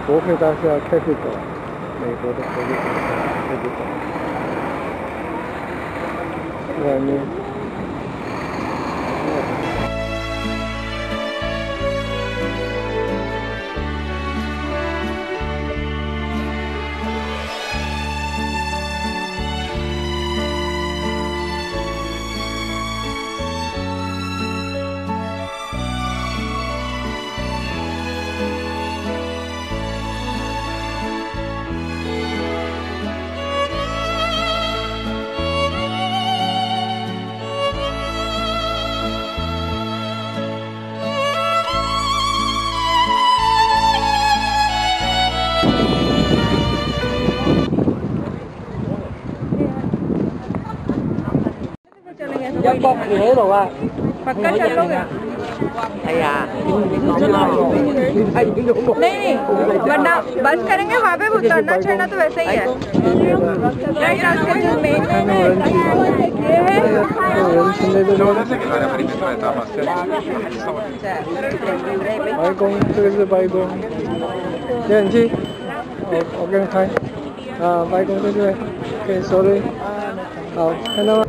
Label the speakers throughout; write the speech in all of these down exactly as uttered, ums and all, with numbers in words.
Speaker 1: 国会大厦 Capitol， 美国的国会大厦 Capitol， 外面。
Speaker 2: 一卜住喺度啊！
Speaker 3: पक्का चलोगे
Speaker 2: 係啊，
Speaker 3: नहीं नहीं वरना बस करेंगे वहाँ पे उतरना चढ़ना तो वैसे ही है राइट रास्ते जो मेन है ये है
Speaker 1: 有人现在都白宫，这个是白宫，接人机，我我给你开，啊，白宫对对，可以收的，好，看到吗？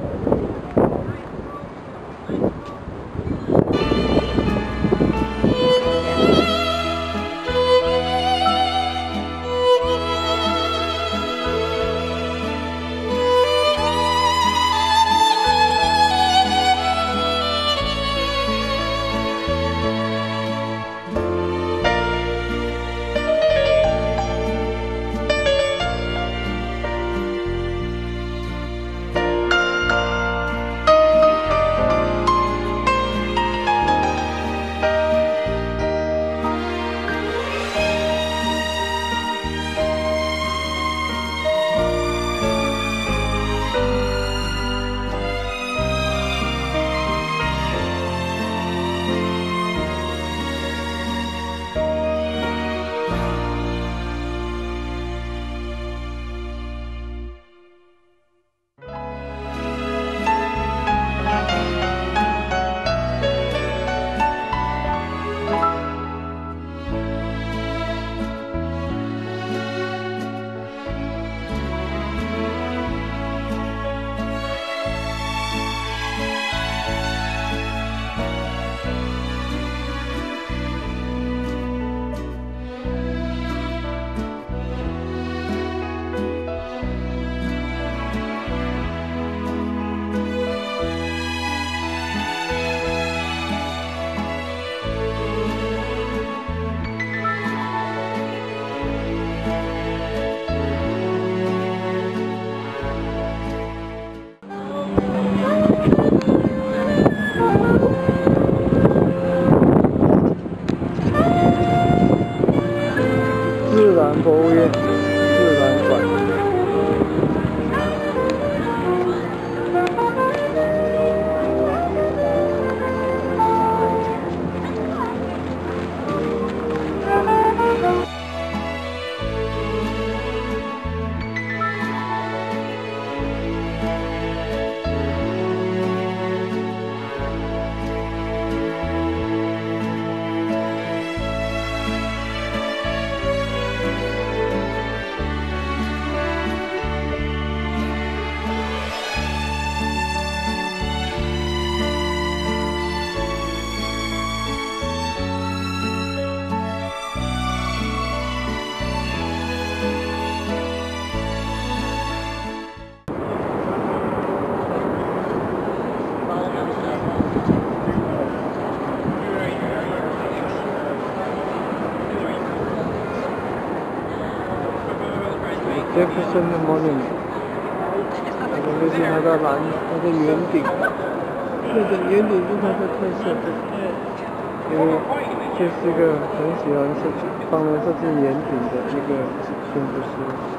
Speaker 1: 自然博物院，自然馆。Jefferson Monument， 那个就是它的蓝，它的圆顶，那个圆顶是它的特色，因为这是一个很喜欢设计、帮人设计圆顶的一个建筑师。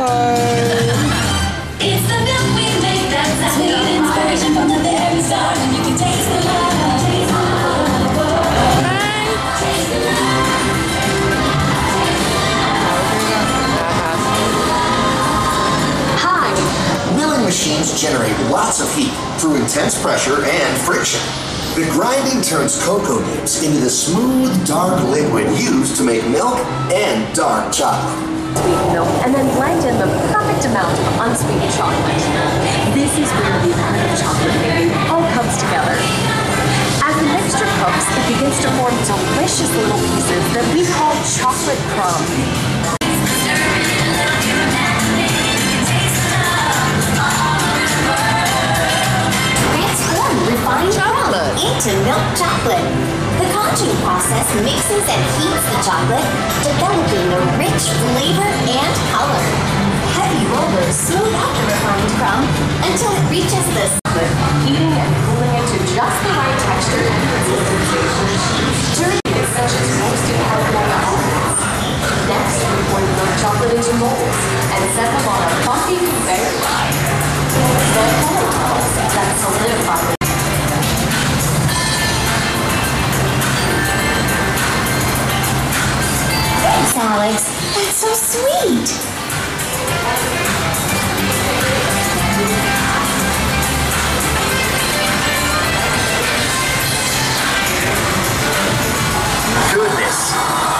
Speaker 4: It's the milk we make that's a sweet inspiration from the very start, and you can taste the love. Taste the love. Taste the love.
Speaker 5: Hi. Milling machines generate lots of heat through intense pressure and friction. The grinding turns cocoa nibs into the smooth, dark liquid used to make milk and dark chocolate.
Speaker 6: Sweet milk and then blend in the perfect amount of unsweetened chocolate. This is where the amount of chocolate making all comes together. As the mixture cooks, it begins to form delicious little pieces that we call chocolate crumbs.
Speaker 4: Transform refined chocolate into milk chocolate. The conching process mixes and heats the chocolate, developing a rich flavor and color. Heavy rollers smooth out the refined crumb until it reaches the
Speaker 6: Chocolate, heating and cooling it to just the right texture and consistency. Turning it such as roasted caramelized almonds. Next, we pour the milk chocolate into molds and set them on a funky conveyor line. Then color tunnels that solidify.
Speaker 4: Thanks, Alex. That's so sweet.
Speaker 5: Goodness.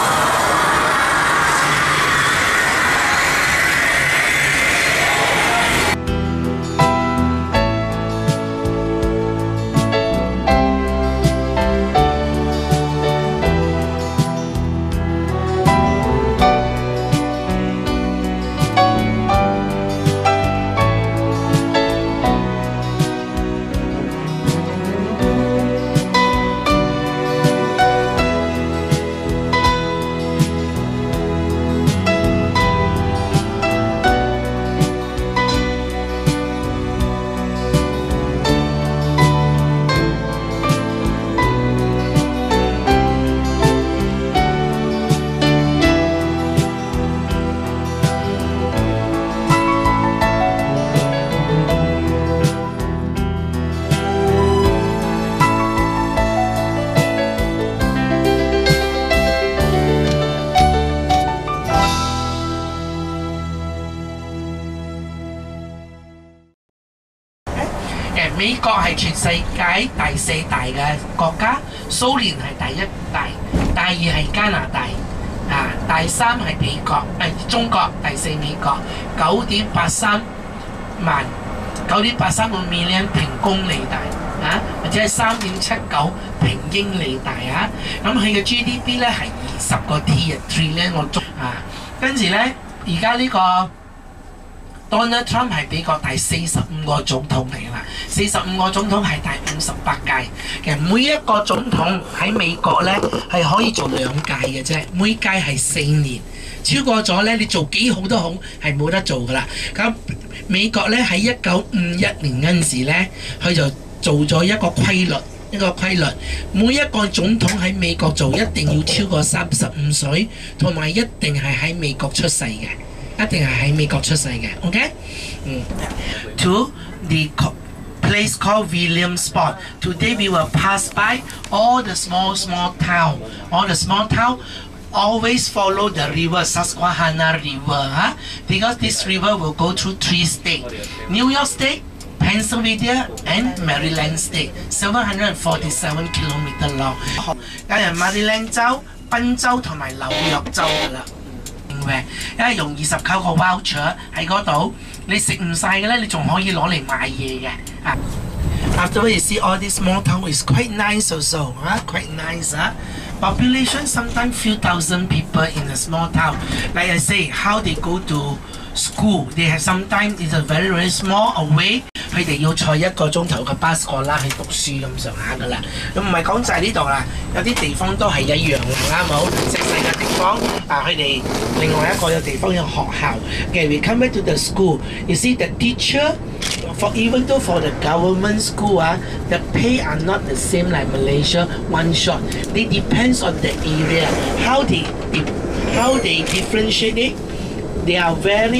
Speaker 7: 誒美國係全世界第四大嘅國家，蘇聯係第一大，第二係加拿大，啊第三係美國，誒中國，第四美國，九點八三萬，九點八三個 million 平公里大，啊或者係三點七九平英里大啊，咁佢嘅 G D P 咧係二十個 trillion 我捉啊，跟住咧而家呢個。Donald Trump 係美國第四十五個總統嚟啦，四十五個總統係第五十八屆嘅，每一個總統喺美國咧係可以做兩屆嘅啫，每屆係四年，超過咗咧你做幾好都好係冇得做噶啦。咁美國咧喺一九五一年嗰陣時咧，佢就做咗一個規律。一個規律，每一個總統喺美國做一定要超過三十五歲，同埋一定係喺美國出世嘅。一定係喺美國出世嘅 ，OK？ 嗯。To the place called Williamsport. Today we will pass by all the small small town. All the small town always follow the river Susquehanna River, huh? Because this river will go through three states: New York State, Pennsylvania and Maryland State. seven hundred forty-seven kilometers long. 有人 Maryland 州、賓州同埋紐約州㗎啦。因為用二十九個 voucher 喺嗰度，你食唔晒嘅咧，你仲可以攞嚟買嘢嘅啊。After you see all this small town is quite nice also, huh? Quite nice, huh? Population sometimes few thousand people in a small town. Like I say, how they go to school, they have sometimes it's a very very small away. 佢哋要坐一個鐘頭嘅巴士過啦去讀書咁上下噶啦，咁唔係講晒呢度啦，有啲地方都係一樣嘅，啱冇？細細嘅地方啊，佢哋另外一個有地方有學校嘅。We come back to the school. You see the teacher, for even though for the government school 啊 ，the pay are not the same like Malaysia one shot. It depends on the area. How they how they differentiate it. They are very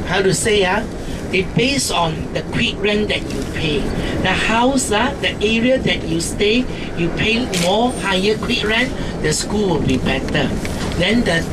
Speaker 7: how to say ah, they based on the quick rent that you pay. The house ah, the area that you stay, you pay more higher quick rent, the school will be better. Then the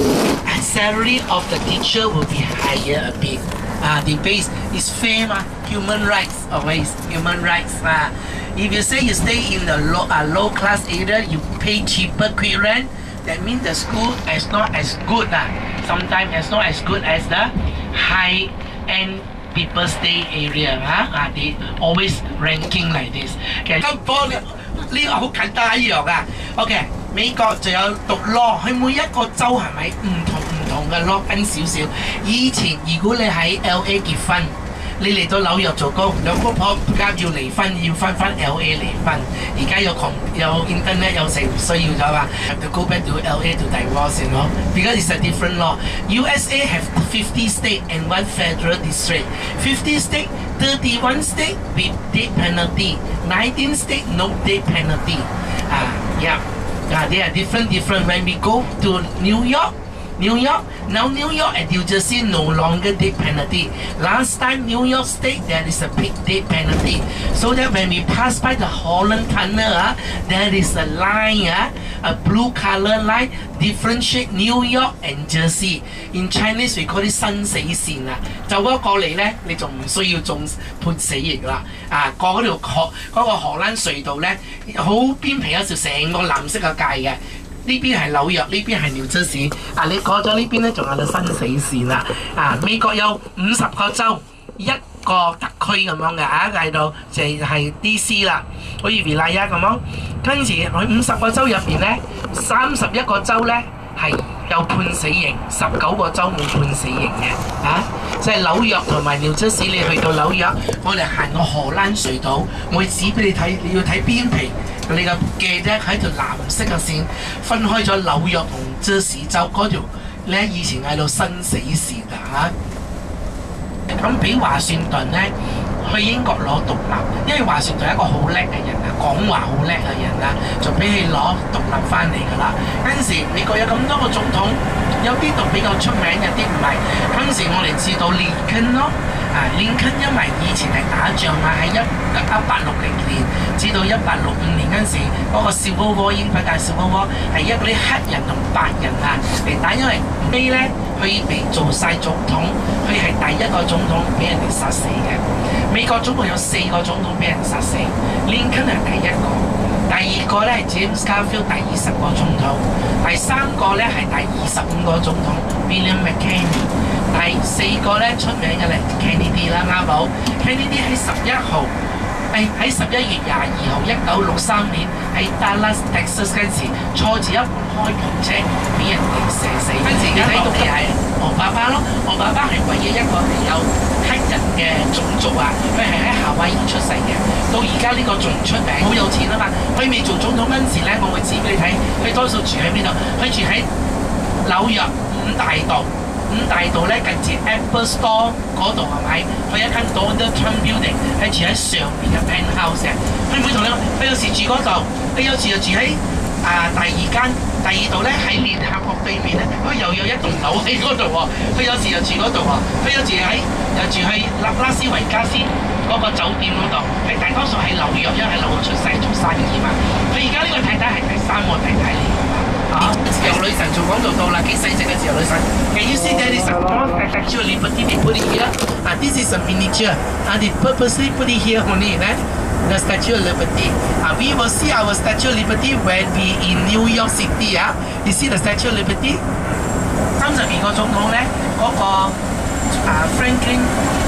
Speaker 7: salary of the teacher will be higher a bit. Ah, the base is fair ah, human rights always human rights ah. If you say you stay in the low, uh, low class area, you pay cheaper quick rent, that means the school is not as good lah. Sometimes it's not as good as the high end people stay area ah. Ah, they always ranking like this. Okay, 呢個好簡單一樣啊。OK， 美國就有讀 law， 佢每一個州係咪唔同唔同嘅 law 分少少。以前如果你喺 L A 結婚。你嚟到紐約做工，兩公婆家要離婚，要翻翻 L A 離婚。而家有窮有 internet 有成唔需要咗嘛 ？Have to go back to L A to divorce, you know, because it's a different law. U S A have fifty states and one federal district. Fifty states, thirty-one states with death penalty. Nineteen states no death penalty. Ah, yeah. Ah, they are different, different. When we go to New York. New York, now New York and New Jersey no longer death penalty. Last time New York State there is a big death penalty. So that when we pass by the Holland Tunnel, uh, there is a line, uh, a blue color line, differentiate New York and Jersey. In Chinese we call it 生死線啊。就嗰過嚟咧，你仲唔需要中判死刑啦。啊，過嗰條荷嗰個荷蘭隧道咧，好邊皮有條成個藍色嘅界嘅。呢邊係紐約，呢邊係紐澤西。啊，你過咗呢邊咧，仲有個生死線啦。啊，美國有五十個州，一個特區咁樣嘅，啊，計到就係 D C 啦，好似 Vilaya 咁樣。跟住佢五十個州入邊咧，三十一個州咧係有判死刑，十九個州冇判死刑嘅。啊，即係紐約同埋紐澤西，你去到紐約，我哋行個荷蘭隧道，我會指俾你睇，你要睇邊皮。你個記咧喺條藍色嘅線分開咗紐約同澤西州嗰條咧，以前喺度生死線啊嚇。咁俾華盛頓咧去英國攞獨立，因為華盛頓係一個好叻嘅人啊，講話好叻嘅人啊，就俾佢攞獨立翻嚟㗎啦。嗰陣時美國有咁多個總統，有啲就比較出名，有啲唔係。嗰陣時我哋知道林肯咯。啊，林肯因為以前係打仗嘛，喺一一八六零年至到一八六五年嗰陣時，嗰、那個 Civil War 英法大 Civil War 係一嗰啲黑人同白人啊嚟打，因為尾咧佢未做晒總統，佢係第一個總統俾人哋殺死嘅。美國總共有四個總統俾人殺死，林肯係第一個，第二個咧係 James Garfield 第二十個總統，第三個咧係第二十五個總統 William McKinley。第四個咧出名嘅咧 Kennedy 啦，啱冇 ？Kennedy 喺十一號，誒喺十一月廿二號，一九六三年喺 Dallas Texas 嗰陣時，坐住一部開篷車俾人哋射死。嗰陣時你睇到嘅係我爸爸咯，我爸爸係唯一一個係有黑人嘅種族啊，佢係喺夏威夷出世嘅，到而家呢個仲出名，好有錢啊嘛！佢未做總統嗰陣時咧，我會指俾你睇，佢多數住喺邊度？佢住喺紐約五大道。五大道咧近住 Apple Store 嗰度係咪？佢一間 Donald Trump Building 係住喺上面嘅 penthouse 嘅。佢唔會同你，佢有時住嗰度，佢有時又住喺啊第二間，第二度咧喺聯合國對面咧，佢又有一棟樓喺嗰度喎。佢有時又住嗰度喎，佢有時喺又住喺拉拉斯維加斯嗰個酒店嗰度。佢大多數喺紐約，因為喺紐約出世做生意嘛。佢而家呢個太太係第三個太太嚟㗎嘛。啊！自由女神做講做到啦，幾細隻嘅自由女神。Can you see that is a small statue of liberty they put it here? Ah, this is a miniature. Ah, they purposely put it here only, right? The Statue of Liberty. Ah, we will see our Statue of Liberty when we in New York City. Ah, you see the Statue of Liberty? 三十二個總統咧，嗰、那個啊 Franklin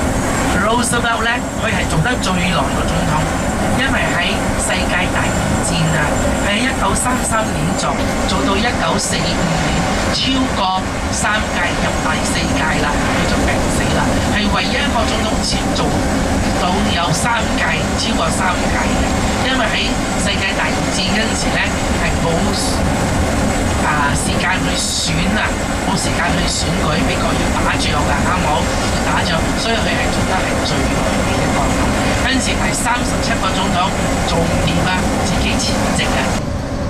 Speaker 7: Roosevelt 咧，佢係做得最耐嘅總統，因為喺世界大戰啊，喺一九三三年做，做到一九四五年，超過三屆入第四屆啦，佢就病死啦，係唯一一個總統接做到有三屆，超過三屆嘅，因為喺世界大戰嗰陣時咧係冇啊時間去選啊，冇時間去選舉，美國要打仗㗎，啱冇？要打仗，所以佢係做得係最耐嘅一個。嗰陣時係三十七個總統做唔掂啊，自己辭職啊。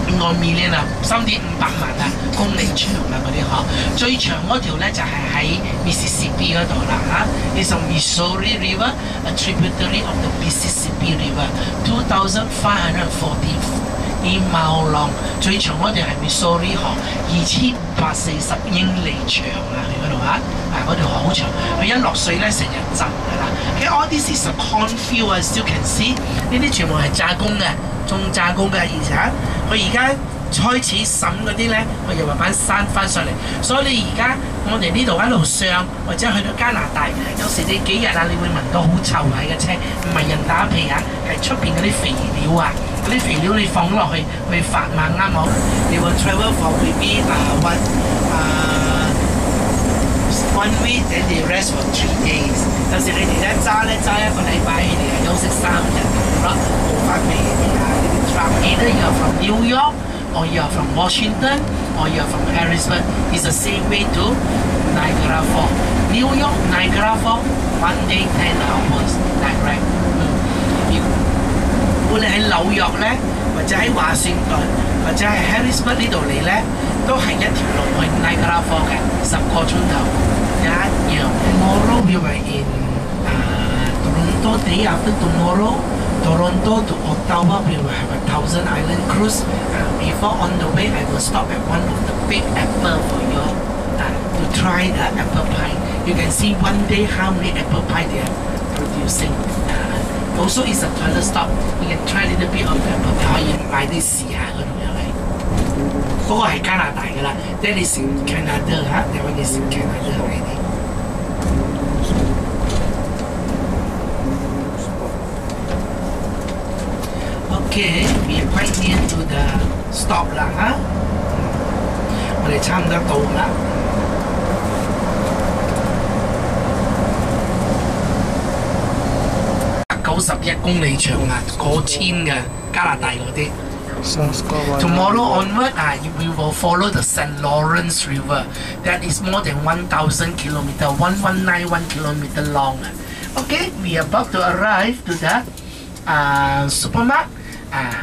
Speaker 7: 個 million 啊，三點五百萬啊公里長啊嗰啲嗬。最長嗰條咧就係喺 Mississippi 嗰度啦嚇。It's a Missouri River, a tributary of the Mississippi River, two thousand five hundred forty mile long。最長嗰條係 Missouri 河，二千五百四十英里長啊！佢嗰度嚇，啊嗰條河好長，佢一落水咧成日浸㗎啦。Okay, all this is a cornfield 啊 ，still can see 呢啲全部係炸工嘅。種炸工嘅，而且佢而家開始審嗰啲咧，佢又慢慢閂翻上嚟。所以你而家我哋呢度一路上或者去到加拿大，有時你幾日啊，你會聞到好臭喺嘅車，唔係人打屁啊，係出邊嗰啲肥料啊，嗰啲肥料你放落去會發猛啱冇？你會 travel for maybe 啊 one 啊 one week and they rest for three days。有時你哋一揸咧揸一個禮拜，你哋係休息三日咁咯，冇翻味嘅啊！Either you are from New York, or you are from Washington, or you are from Harrisburg. It's the same way to Niagara Falls. New York, Niagara Falls, one day ten hours direct. 如果你喺紐約咧，或者喺華盛頓，或者喺 Harrisburg 呢度嚟咧，都係一條路去 Niagara Falls 嘅，十個鐘頭一樣。Tomorrow we were in uh, Toronto. Day after tomorrow.Toronto to Ottawa, we will have a Thousand Island cruise. Uh, before on the way, I will stop at one of the big apple for you uh, to try the apple pie. You can see one day how many apple pie they are producing. Uh, also, it's a toilet stop. You can try a little bit of the apple pie. 可以買啲試下嗰度又係。嗰個係加拿大㗎啦。That is in Canada 嚇 ，That one is in Canada already.Okay, we are quite near to the stop 啦嚇，我哋差唔多到啦。九十一公里長啊，過千嘅加拿大嗰啲。Tomorrow onward, ah, we will follow the Saint Lawrence River. That is more than one thousand kilometer, one one nine one kilometer long. Okay, we are about to arrive to the uh, supermarket. Ah.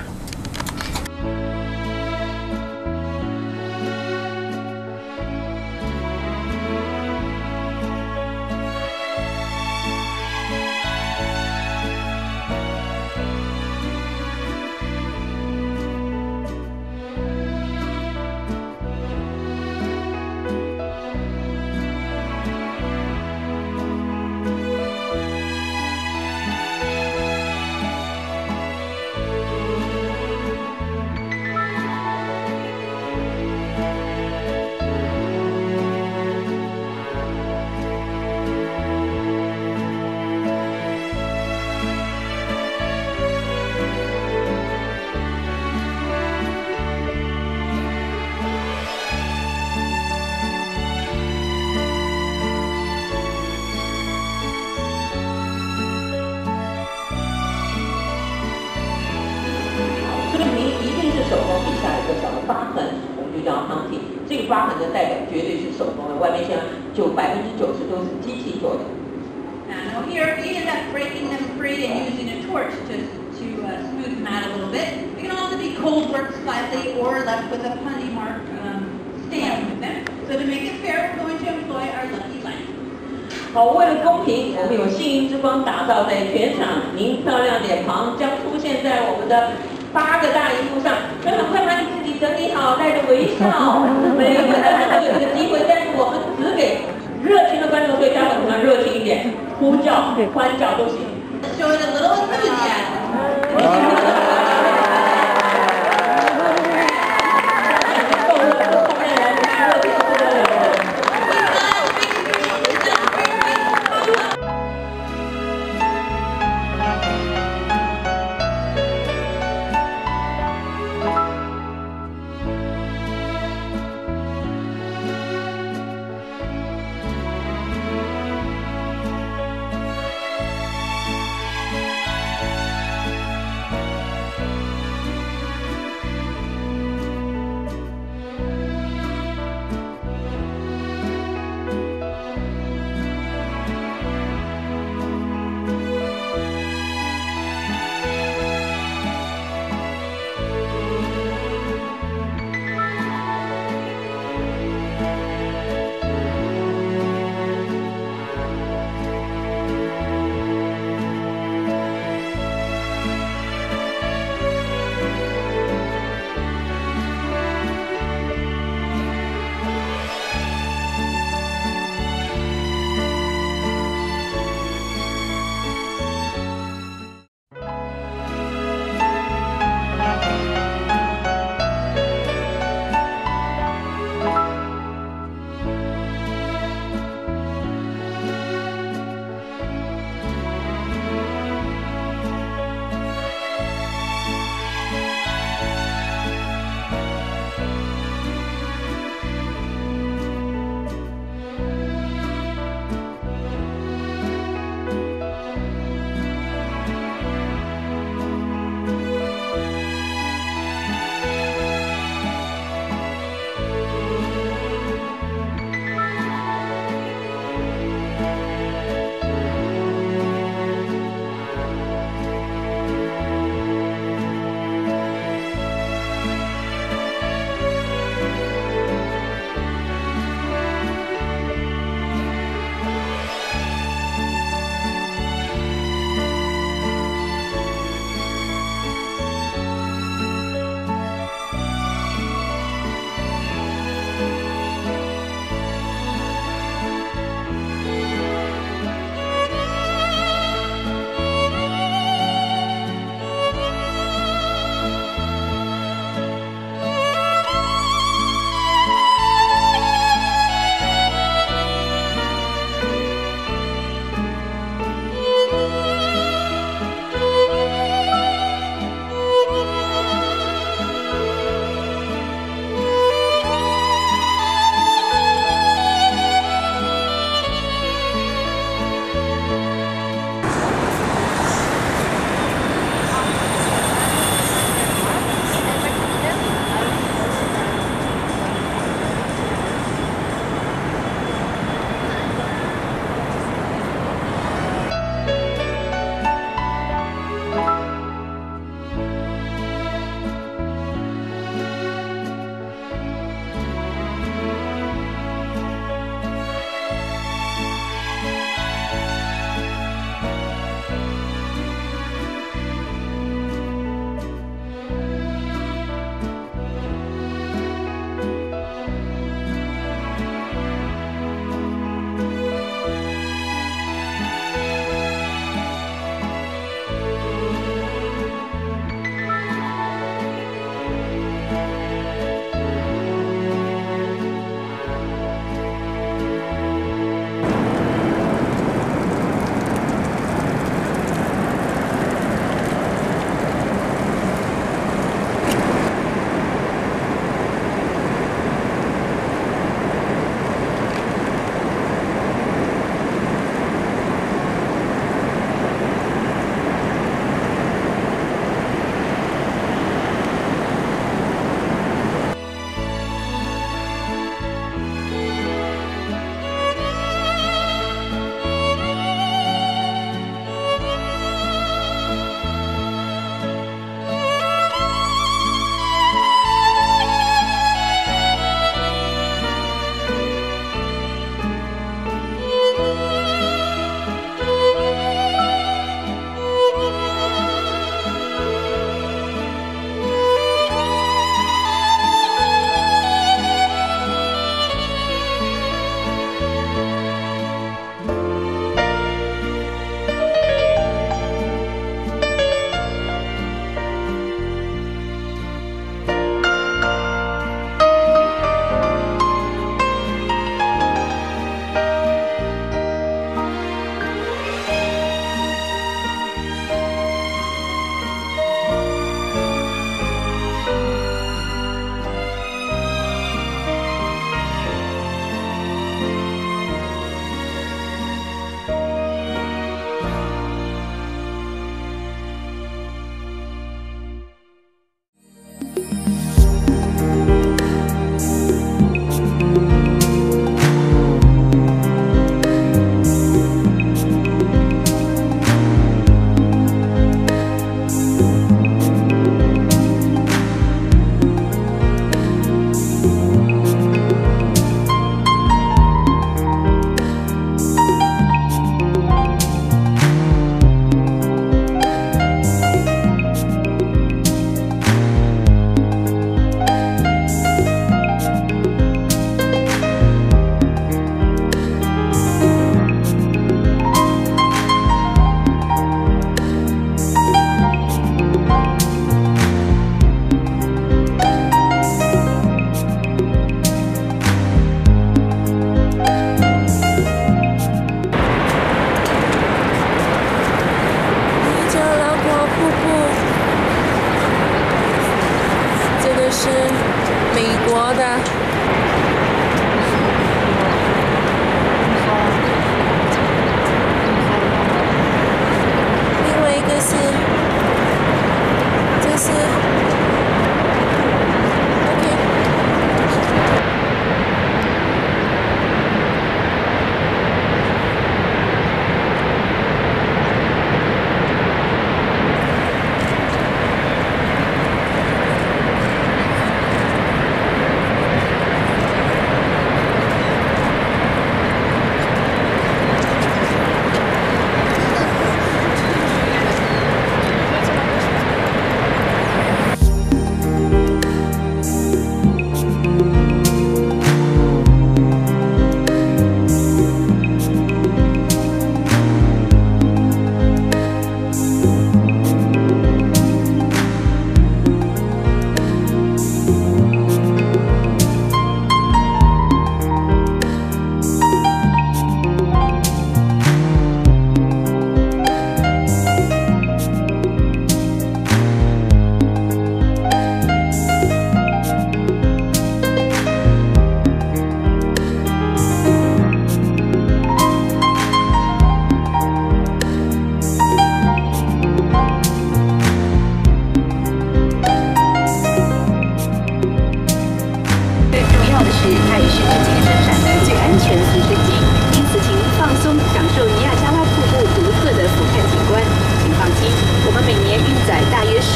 Speaker 7: hunting， 这个疤痕的代表绝对是手工的，外面像九百分之九十都是机器做的。
Speaker 8: Now here we end up breaking them free and using a torch to to uh, smooth them out a little bit. They can also be cold worked slightly or left with a punny mark um, stamp with them. So to make it fair, we're going to employ our lucky lamp.
Speaker 2: 好，为了公平，我们有幸运之光打造在全场，您漂亮脸庞将出现在我们的八个大荧幕上。所以很快把你自己整理好，带着微笑，每个人都有这个机会，但是我们只给热情的观众，所以待会儿可能热情一点，呼叫、欢叫都行。
Speaker 8: Show it a little enthusiasm.
Speaker 6: 《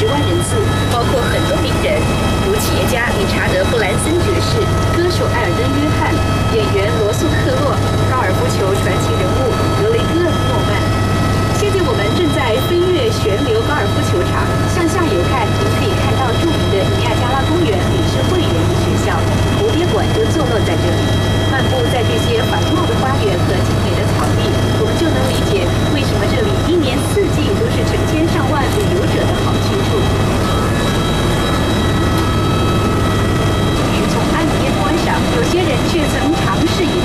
Speaker 9: 十万人次，包括很多名人，如企业家理查德·布兰森爵士、歌手艾尔登·约翰、演员罗素·克洛、高尔夫球传奇人物格雷戈·诺曼。现在我们正在飞越旋流高尔夫球场，向下游看，您可以看到著名的尼亚加拉公园理事会园艺学校，蝴蝶馆就坐落在这里。漫步在这些繁茂的花园和精美的草地，我们就能理解为什么这里一年四季都是成千上万旅游者的好去处。只从岸边观赏，有些人却曾尝试饮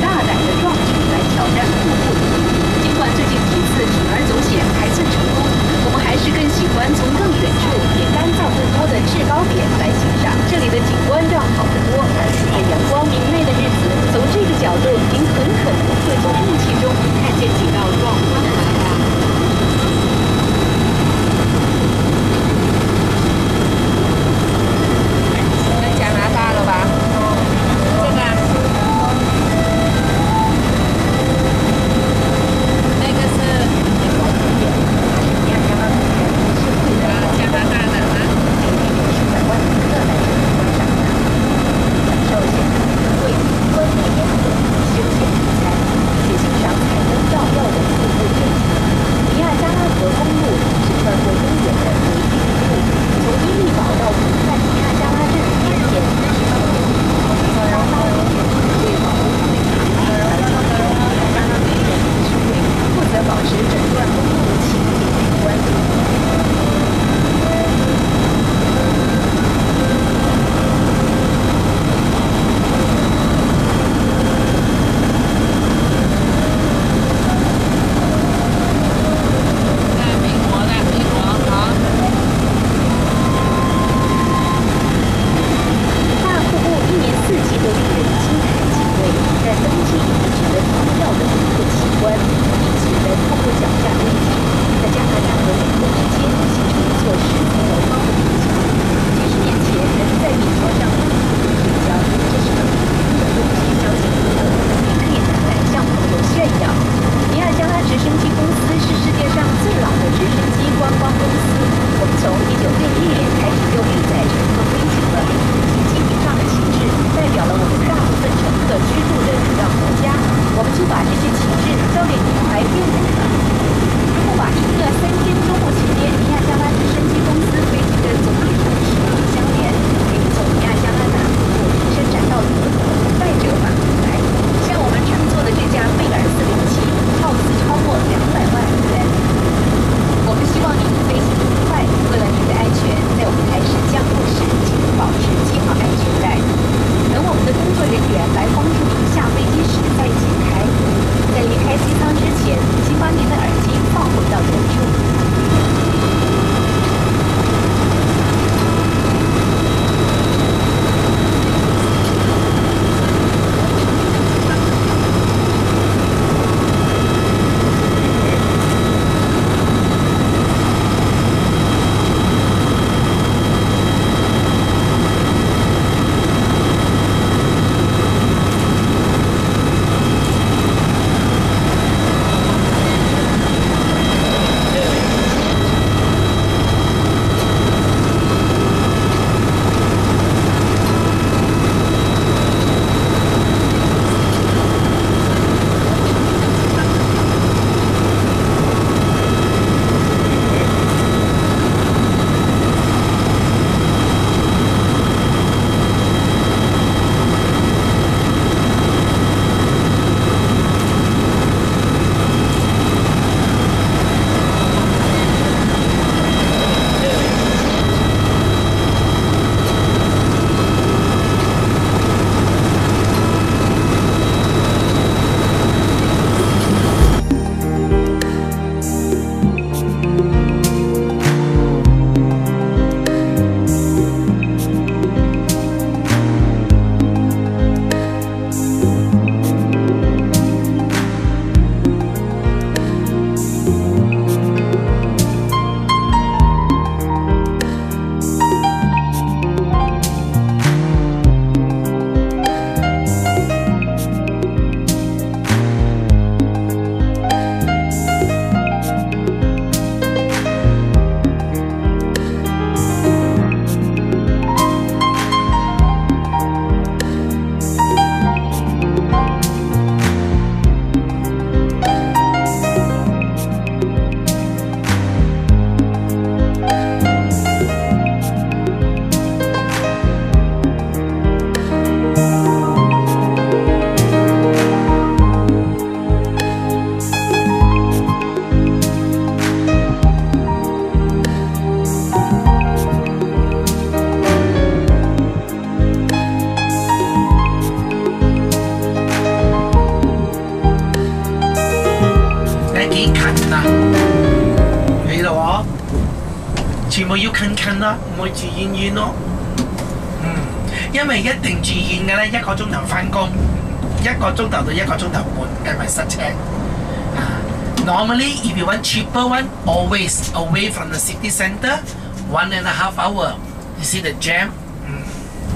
Speaker 7: 幾近啊？睇到喎，全部要近近啦，唔會住遠遠咯。嗯，因為一定住遠嘅咧，一個鐘頭翻工，一個鐘頭到一個鐘頭半，計埋塞車。啊 Normally, if you want cheaper one, always away from the city center, one and a half hour. You see the jam? Mm.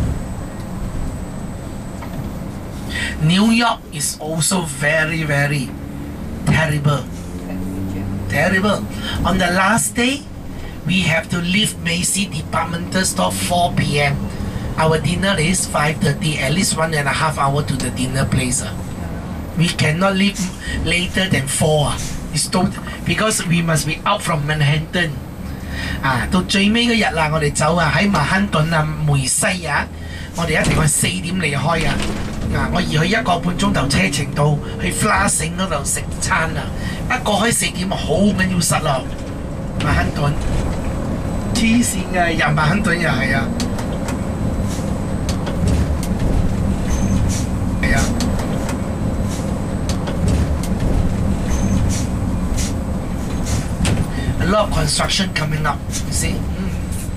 Speaker 7: New York is also very, very terrible. Terrible. On the last day, we have to leave Macy departmental store four p m Our dinner is five thirty, at least one and a half hour to the dinner place. We cannot leave later than four. It's told because we must be out from Manhattan. 啊，到最尾嗰日啦，我哋走啊，喺曼亨頓啊、梅西啊，我哋一定去四點離開啊。啊，我移去一個半鐘頭車程到去 Flushing 嗰度食餐啊，一過開四點好緊要塞咯。曼亨頓黐線嘅，入曼亨頓又係啊，係啊。A lot of construction coming up, you see. Mm.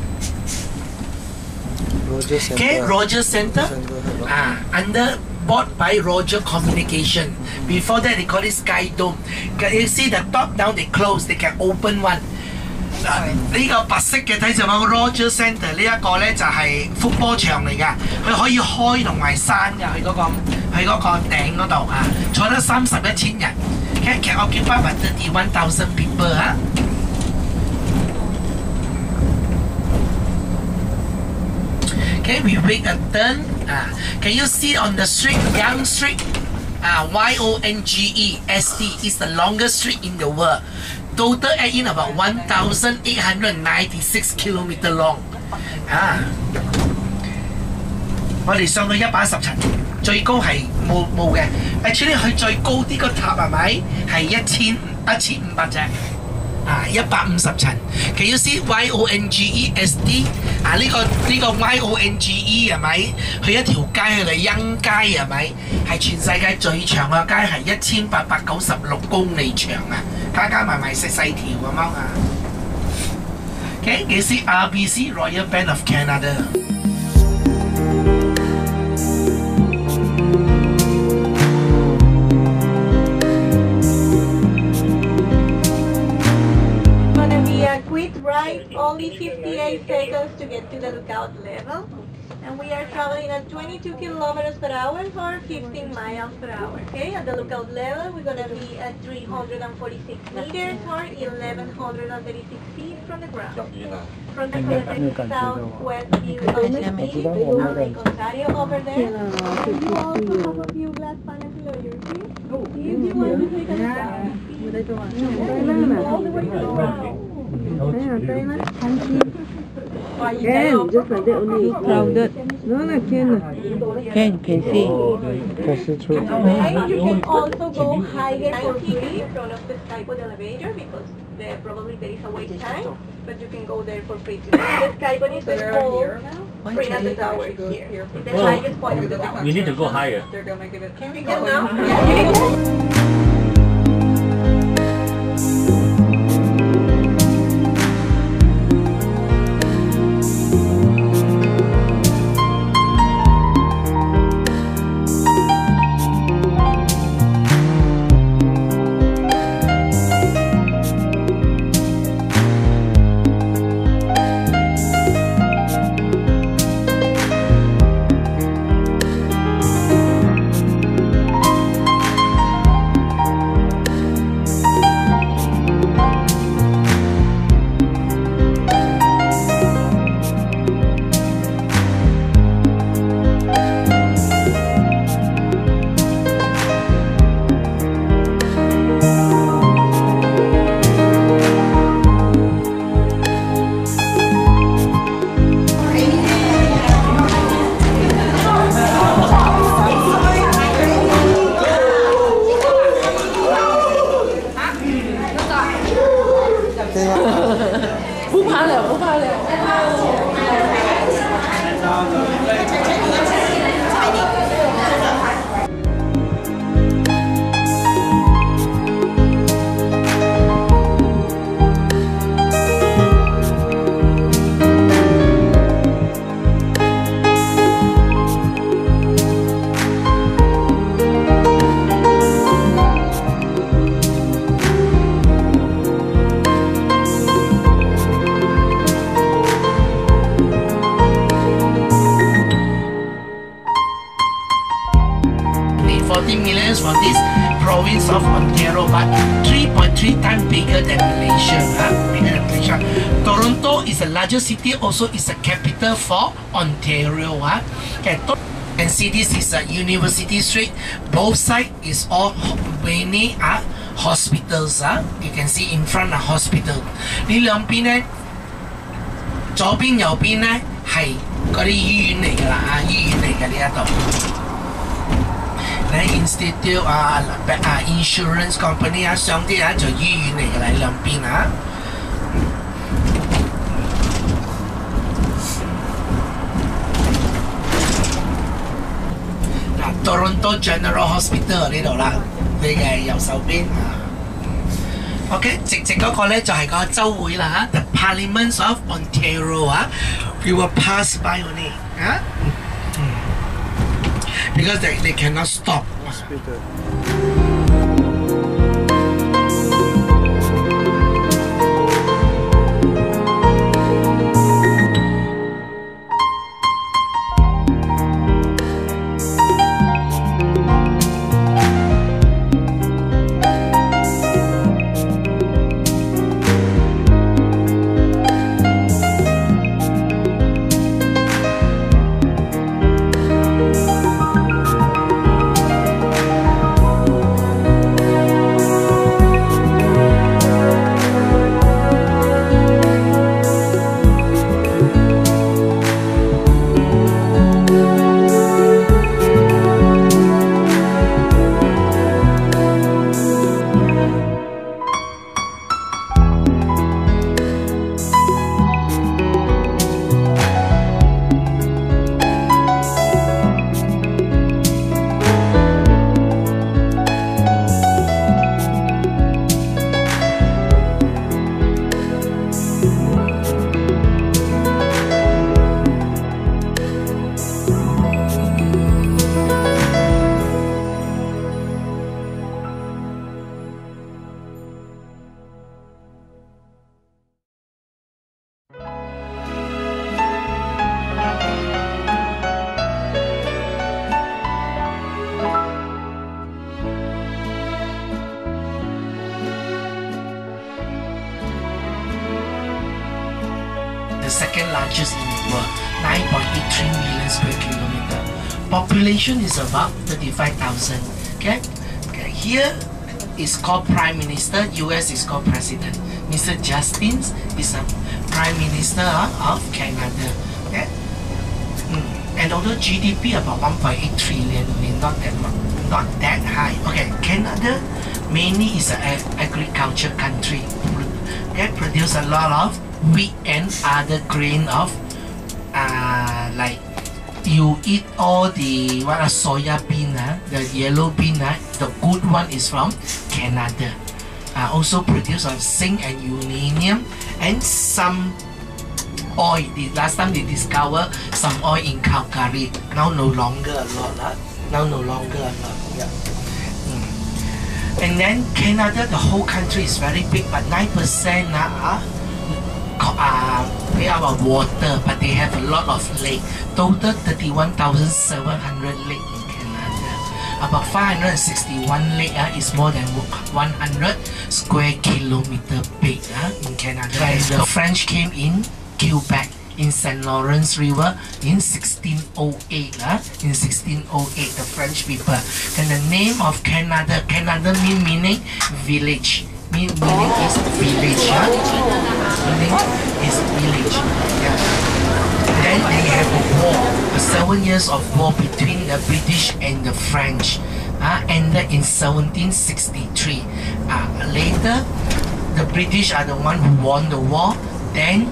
Speaker 1: Roger Center.
Speaker 7: Okay, Roger Center. Ah, under bought by Roger Communication. Before that, they call it Sky Dome. You see the top down, they close, they can open one. 呢個白色嘅睇就話 Roger Center 呢一個咧就係福波場嚟㗎，佢可以開同埋閂㗎，佢嗰個佢嗰個頂嗰度啊，坐得三十一千人。Okay, can occupy about thirty-one thousand people 啊。Okay, we make a turn. Uh, can you see on the street, Yonge Street? Uh, Y O N G E S T is the longest street in the world. Total add in about one thousand eight hundred ninety-six kilometer long. 啊，我哋上到一百一十層，最高係冇冇嘅。Actually， 佢最高啲個塔係咪係一千一千五百隻？啊，一百五十層。Can you see Y O N G E S T？ 啊，呢、這個呢、這個 Y O N G E 係咪？佢一條街佢哋欣街係咪？係全世界最長嘅街係一千八百九十六公里長啊！加加埋埋細細條咁樣啊。Okay， you see R B C Royal Bank of Canada。
Speaker 10: Quick ride, only fifty-eight seconds to get to the lookout level. And we are traveling at twenty-two kilometers per hour or fifteen miles per hour. Okay, at the lookout level, we're going to be at three hundred forty-six meters or eleven thirty-six feet from the ground. From the southwest view of the city, Lake Ontario over there. And you also have a few glass panels below your feet. If you want to take a look all the way around.
Speaker 3: Can, just like that only. Crowded. No, no, can. Can, can see.
Speaker 1: Can see through.
Speaker 10: And you can also go higher for free in front of the Skypod elevator because there probably there is a wait time, but you can go there for free too. The Skypod is the whole free at the tower here. The highest point of the tower.
Speaker 11: We need to go higher.
Speaker 10: Can we go now? Yeah.
Speaker 7: for this province of Ontario, but three point three times bigger than Malaysia. Huh? Bigger than Malaysia. Toronto is the largest city, also is the capital for Ontario. Huh? Okay, and see this is a University Street. Both sides is all many uh, hospitals. Huh? You can see in front of hospital. 呢兩邊呢，左邊右邊呢係嗰啲醫院嚟㗎啦，啊醫院嚟嘅呢一度。咧 institute 啊啊 insurance company 啊，上啲啊就醫院嚟㗎啦，兩邊啊。Toronto General Hospital 呢度啦，你嘅右手邊啊。OK， 直直嗰個咧就係個州會啦嚇 ，The Parliament of Ontario 啊 ，we will pass by only 啊、嗯、，because they they cannot stop.
Speaker 1: Hospital.
Speaker 7: Second largest in the world, nine point eight three million square kilometer. Population is about thirty-five thousand. Okay? Okay, here is called Prime Minister, U S is called President. Mister Justin is a Prime Minister of Canada. Okay? Mm. And although G D P about one point eight trillion, not that not that high. Okay, Canada mainly is an agriculture country. Okay, produce a lot of wheat and other grain of uh, like you eat all the what a soya bean, uh, the yellow bean, uh, the good one is from Canada. Uh, also produce of zinc and uranium and some oil. The last time they discover some oil in Calgary. Now no longer a lot. Uh, now no longer a lot. Yeah. Mm. And then Canada, the whole country is very big, but nine percent uh, Uh, they are water, but they have a lot of lake. Total thirty-one thousand seven hundred lake in Canada. About five hundred sixty-one lake uh, is more than one hundred square kilometer big uh, in Canada. Right. The French came in Quebec in Saint Lawrence River in sixteen oh eight. Uh, in sixteen oh eight, the French people. And the name of Canada, Canada mean meaning village. Mean, meaning is village. Uh? Meaning is village. Yeah. Then they have a war, a seven years of war between the British and the French. Uh, ended in seventeen sixty-three. Uh, later, the British are the one who won the war. Then,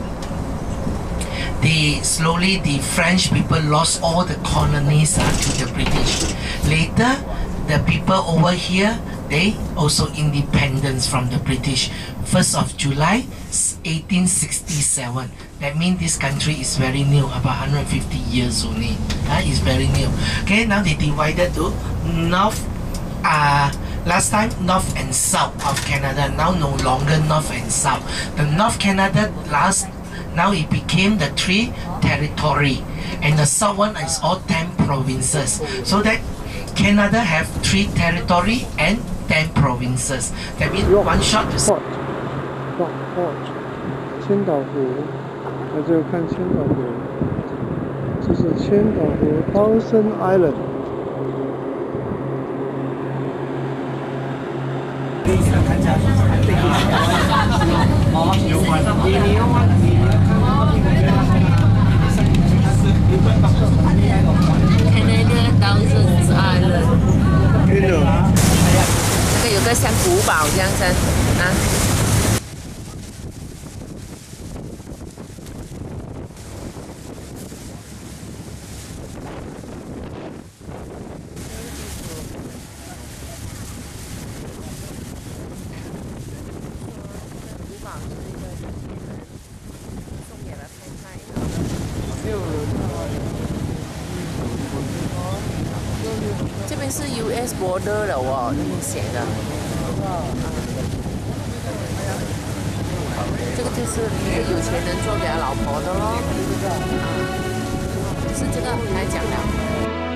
Speaker 7: they slowly the French people lost all the colonies uh, to the British. Later, the people over here, they also independence from the British. first of July eighteen sixty-seven. That means this country is very new, about one hundred fifty years only. Uh, it's very new. Okay, now they divided to north, uh, last time north and south of Canada. Now no longer north and south. The North Canada last, now it became the three territory. And the south one is all ten provinces. So that Canada have three territory and ten provinces. That means one shot to.
Speaker 1: Port, Port, Port， 千岛湖，来这个看千岛湖，这是千岛湖 Thousand Island。
Speaker 11: Canada Thousand Island。
Speaker 1: 真的。
Speaker 11: 那个有个像古堡这样子啊。这边是 U S border 了哦，那边写的。这个就是一个有钱人做给他老婆的咯。就是这个来讲了。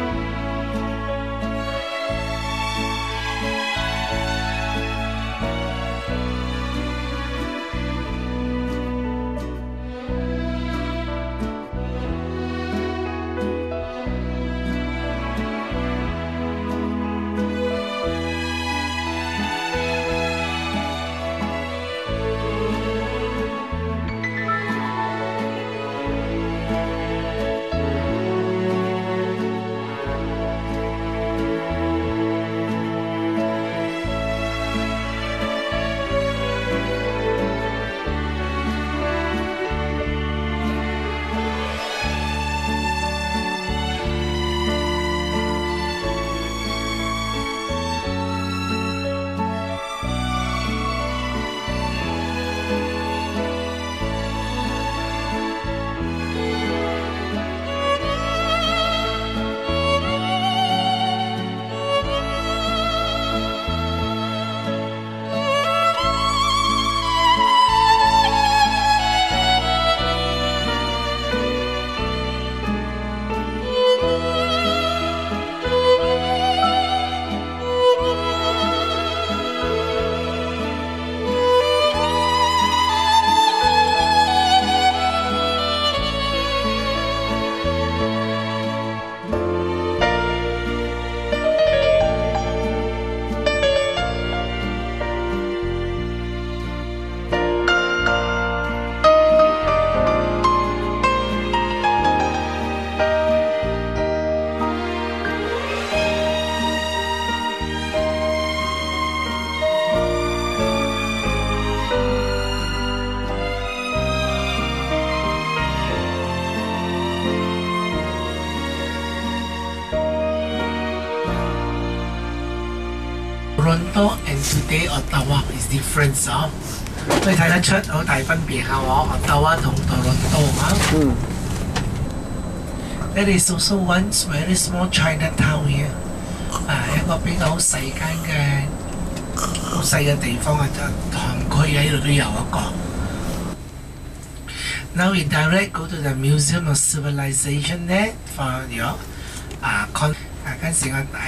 Speaker 7: Toronto and today Ottawa is different 啊，所以睇得出好大分別嚇喎 ，Ottawa 同 Toronto 嚇。嗯。There is also one very small Chinatown here， 啊一個比較細間嘅好細嘅地方啊，就韓區喺度都有一個。Now we direct go to the Museum of Civilization there for your 啊 con 啊嗰陣時我帶。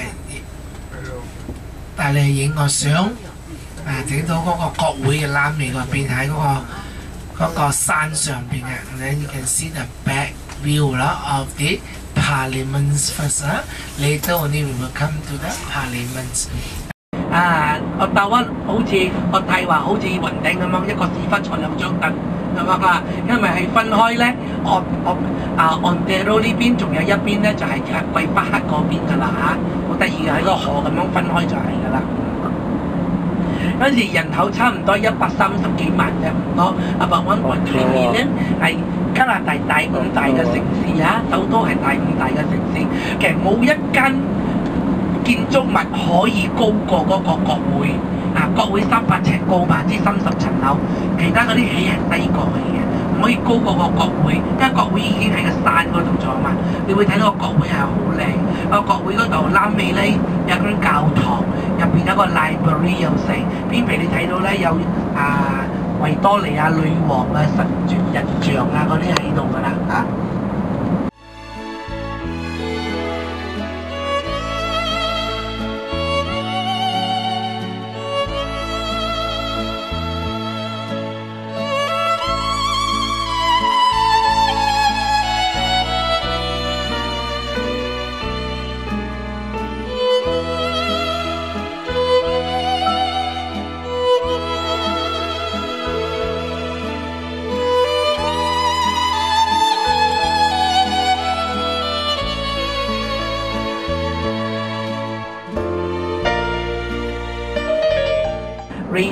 Speaker 7: 帶你影個相，啊整到嗰個國會嘅欄尾嗰邊喺嗰個嗰個山上邊嘅，and then you can see the back view 啦 of the parliaments first 啊 ，later only we will come to the parliaments。啊，我大灣好似我睇話好似雲頂咁樣，一個屎忽坐兩張凳咁樣啊，因為係分開咧，我我啊 Ontario 呢邊仲有一邊咧就係桂北克嗰邊㗎啦嚇。得意嘅喺個河咁樣分開就係㗎啦。嗰陣時人口差唔多一百三十幾萬啫，唔多。about one point three million 係加拿大第五大嘅城市啊，首都係第五大嘅城市。其實冇一間建築物可以高過嗰個國會啊，國會三百尺高嘛，即三十層樓，其他嗰啲起係低過去嘅。唔可以高過個國會，因為國會已經喺個山嗰度咗嘛。你會睇到個國會係好靚，個國會嗰度攬尾咧有間教堂，入邊有個 library 又成，偏僻你睇到咧有啊維多利亞女王啊、神像人像啊嗰啲喺度㗎啦啊。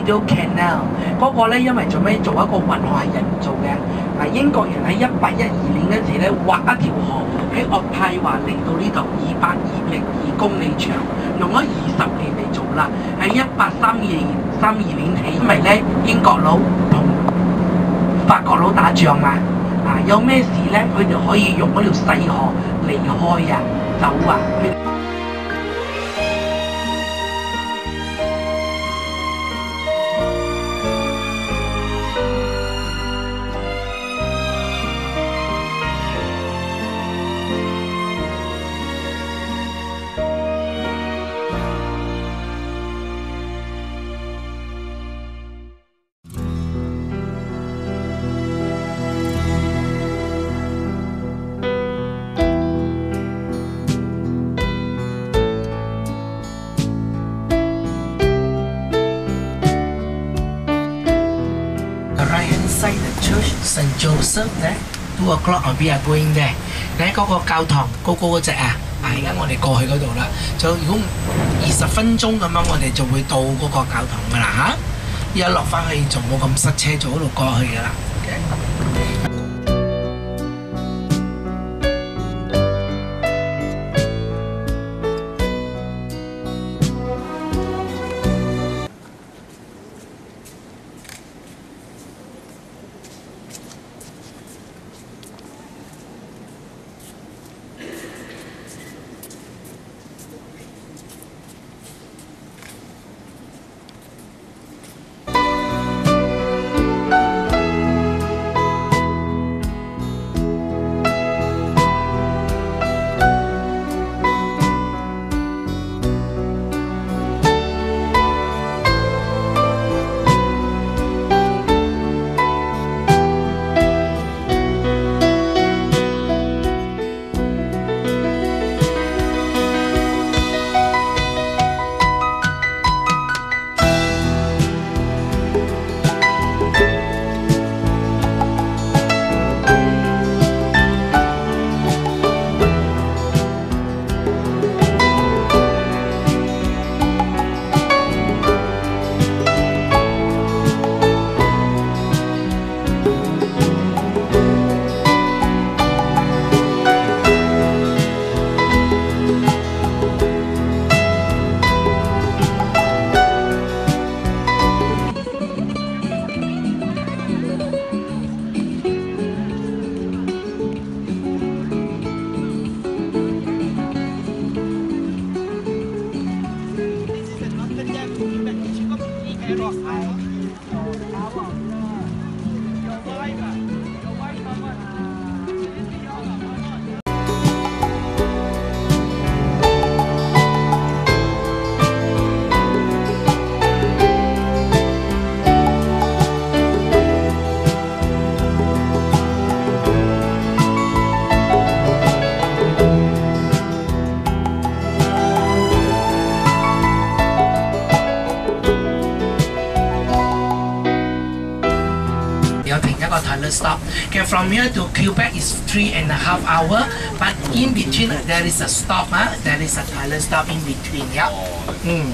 Speaker 7: Rideau Canal 嗰個咧，因為做咩做一個運河係人做嘅，係英國人喺一八一二年嗰時咧畫一條河喺渥太華嚟到呢度，二百二零二公里長，用咗二十年嚟做啦。喺一八三二三二年起，因為咧英國佬同法國佬打仗啊，啊有咩事咧，佢哋可以用嗰條細河離開啊，走啊。Inside the church, Saint Joseph 咧 two o'clock we are going there。咧嗰個教堂高高嗰隻啊，啊而家我哋過去嗰度啦。就如果二十分鐘咁樣，我哋就會到嗰個教堂噶啦嚇。一落翻去就冇咁塞車，就嗰度過去噶啦。Stop. Okay, from here to Quebec is three and a half hour, but in between there is a stop. Huh? There is a toilet stop in between. Yeah. Mm.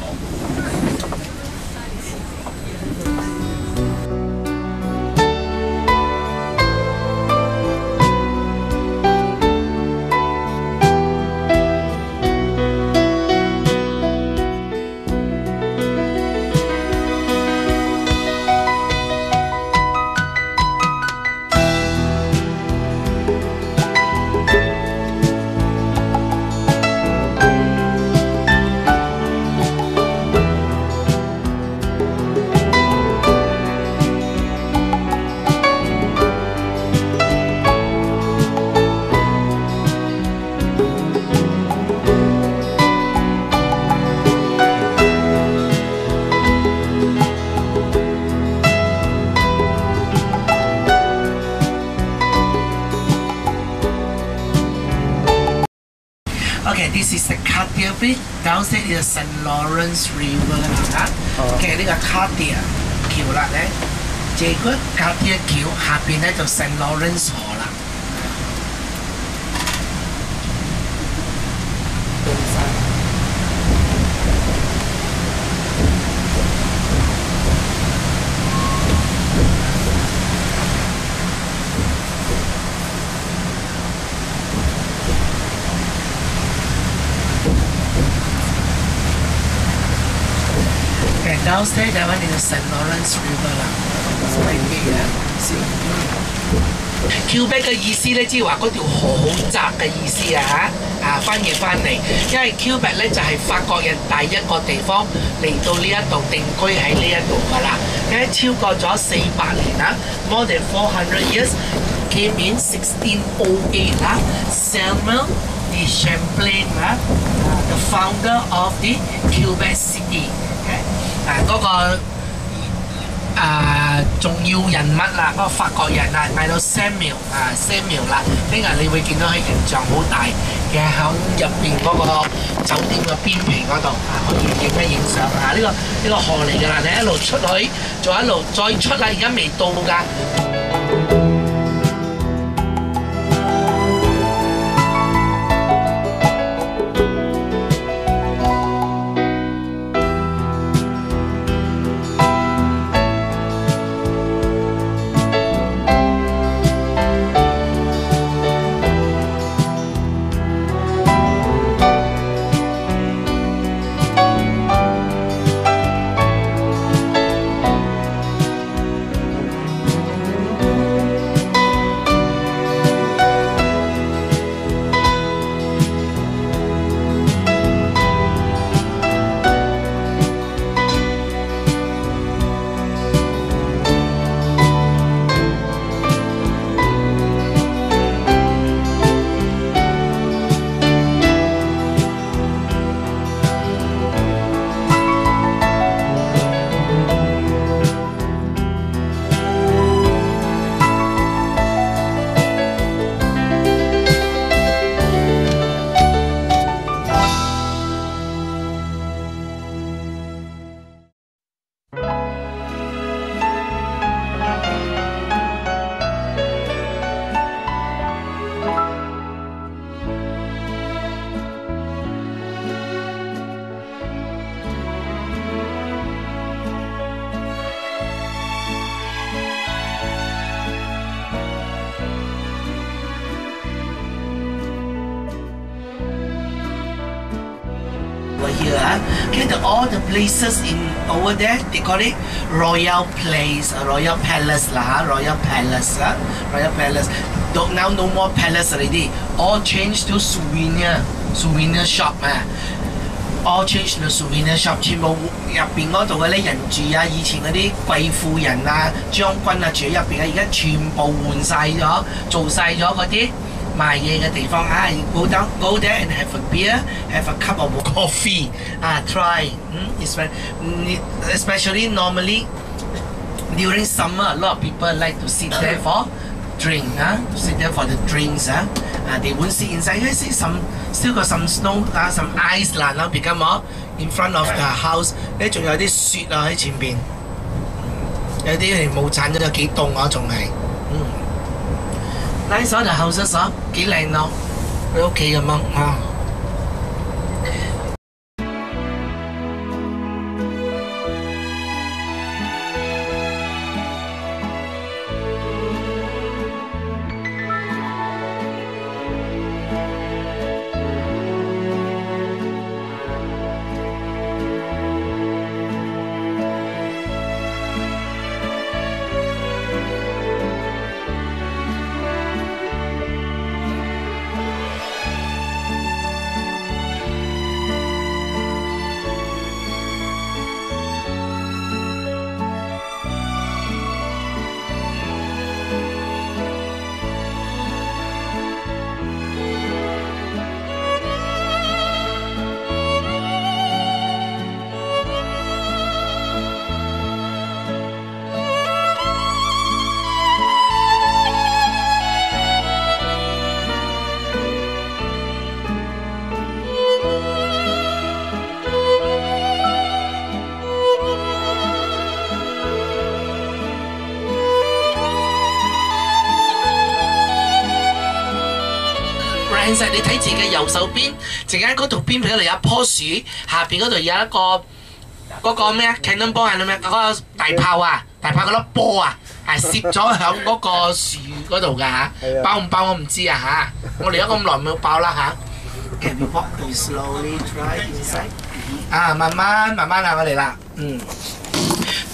Speaker 7: Okay, this is the Cartier Bridge. Downstairs is the Saint Lawrence River 啦。嘅呢個 Cartier 橋啦咧，這個 Cartier 橋下邊咧就 Saint Lawrence 河啦。 downstairs that one is the Saint Lawrence River 啦，係幾嘅先。Quebec 嘅意思咧，即係話嗰條河好窄嘅意思啊嚇，啊翻譯翻嚟，因為 Quebec 咧就係法國人第一個地方嚟到呢一度定居喺呢一度噶啦，因為超過咗四百年啦 ，more than four hundred years came in sixteen oh eight 啦 ，Samuel de Champlain 啦 ，the founder of the Quebec City， 啊嗰個。啊，重要人物啦，嗰個法國人啊，嗌到 Samuel 啊 Samuel 啦，呢個你會見到佢形象好大嘅喺入邊嗰個酒店嘅邊皮嗰度啊，可以影一影相啊！呢、呢個呢、呢個河嚟㗎啦，你一路出去，再一路再出啦，而家未到㗎。Here, okay, the, all the places in over there, they call it Royal Place, uh, Royal Palace lah, Royal Palace, uh, Royal Palace. Don't, now no more palace already. All changed to souvenir, souvenir shop 啊。All changed to souvenir shop， 全部入邊嗰度嘅咧人住啊，以前嗰啲貴婦人啊、將軍啊住喺入邊啊，而家全部換晒咗，做晒咗嗰啲。賣嘢嘅地方啊 ，go down, go there and have a beer, have a cup of coffee, 啊 try， 嗯 especially normally during summer, a lot of people like to sit there for drink 啊 ，to sit there for the drinks 啊，啊 they won't sit inside, you see some still got some snow 啊 some ice 啦 ，now become more in front of the house， 咧仲有啲雪啊喺前邊，有啲係冇產咗，有幾凍啊仲係，嗯。Nice 啊，the houses 啊，幾靚咯，喺屋企咁樣啊。你睇自己右手邊，陣間嗰度邊皮嗰度有一棵樹，下邊嗰度有一個嗰個咩啊 cannonball 係咩？嗰個大炮啊，大炮嗰粒波啊，係攝咗喺嗰個樹嗰度㗎嚇，爆唔爆我唔知啊嚇，我嚟咗咁耐冇爆啦嚇。Can we walk? We slowly try inside. 啊，慢慢慢慢啊，我嚟啦，嗯。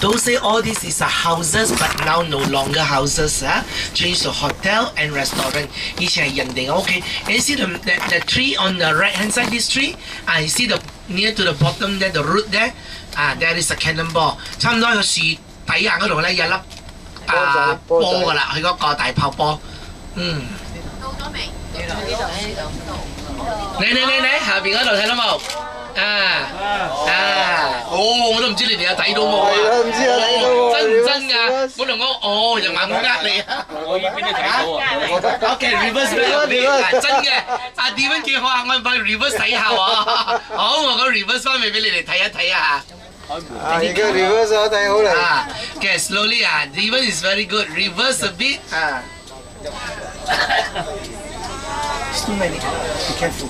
Speaker 7: Don't say all this is a houses, but now no longer houses. Ah, change to hotel and restaurant. 以前係人哋嘅屋企。And you see the, the the tree on the right hand side. This tree, ah, you see the near to the bottom there, the root there. Ah, there is a cannonball. 差唔多個樹底下嗰度咧有粒啊波㗎啦，佢嗰個大炮波。嗯。到咗未？呢度呢度呢度。你你你你下邊嗰度睇到冇？啊啊！哦，我都唔知你哋有睇到冇啊？唔知啊，睇到喎。真唔真㗎？本來我哦又話我呃你啊！我已經俾你睇到啊。OK reverse 俾你嗱真嘅，啊點樣幾好啊？我幫 reverse 睇下喎。好，我講 reverse 翻嚟俾你哋睇一睇啊！啊，而家 reverse 我睇好嚟。啊，okay slowly 啊 ，reverse is very good. Reverse a bit 啊。Too many. Be careful.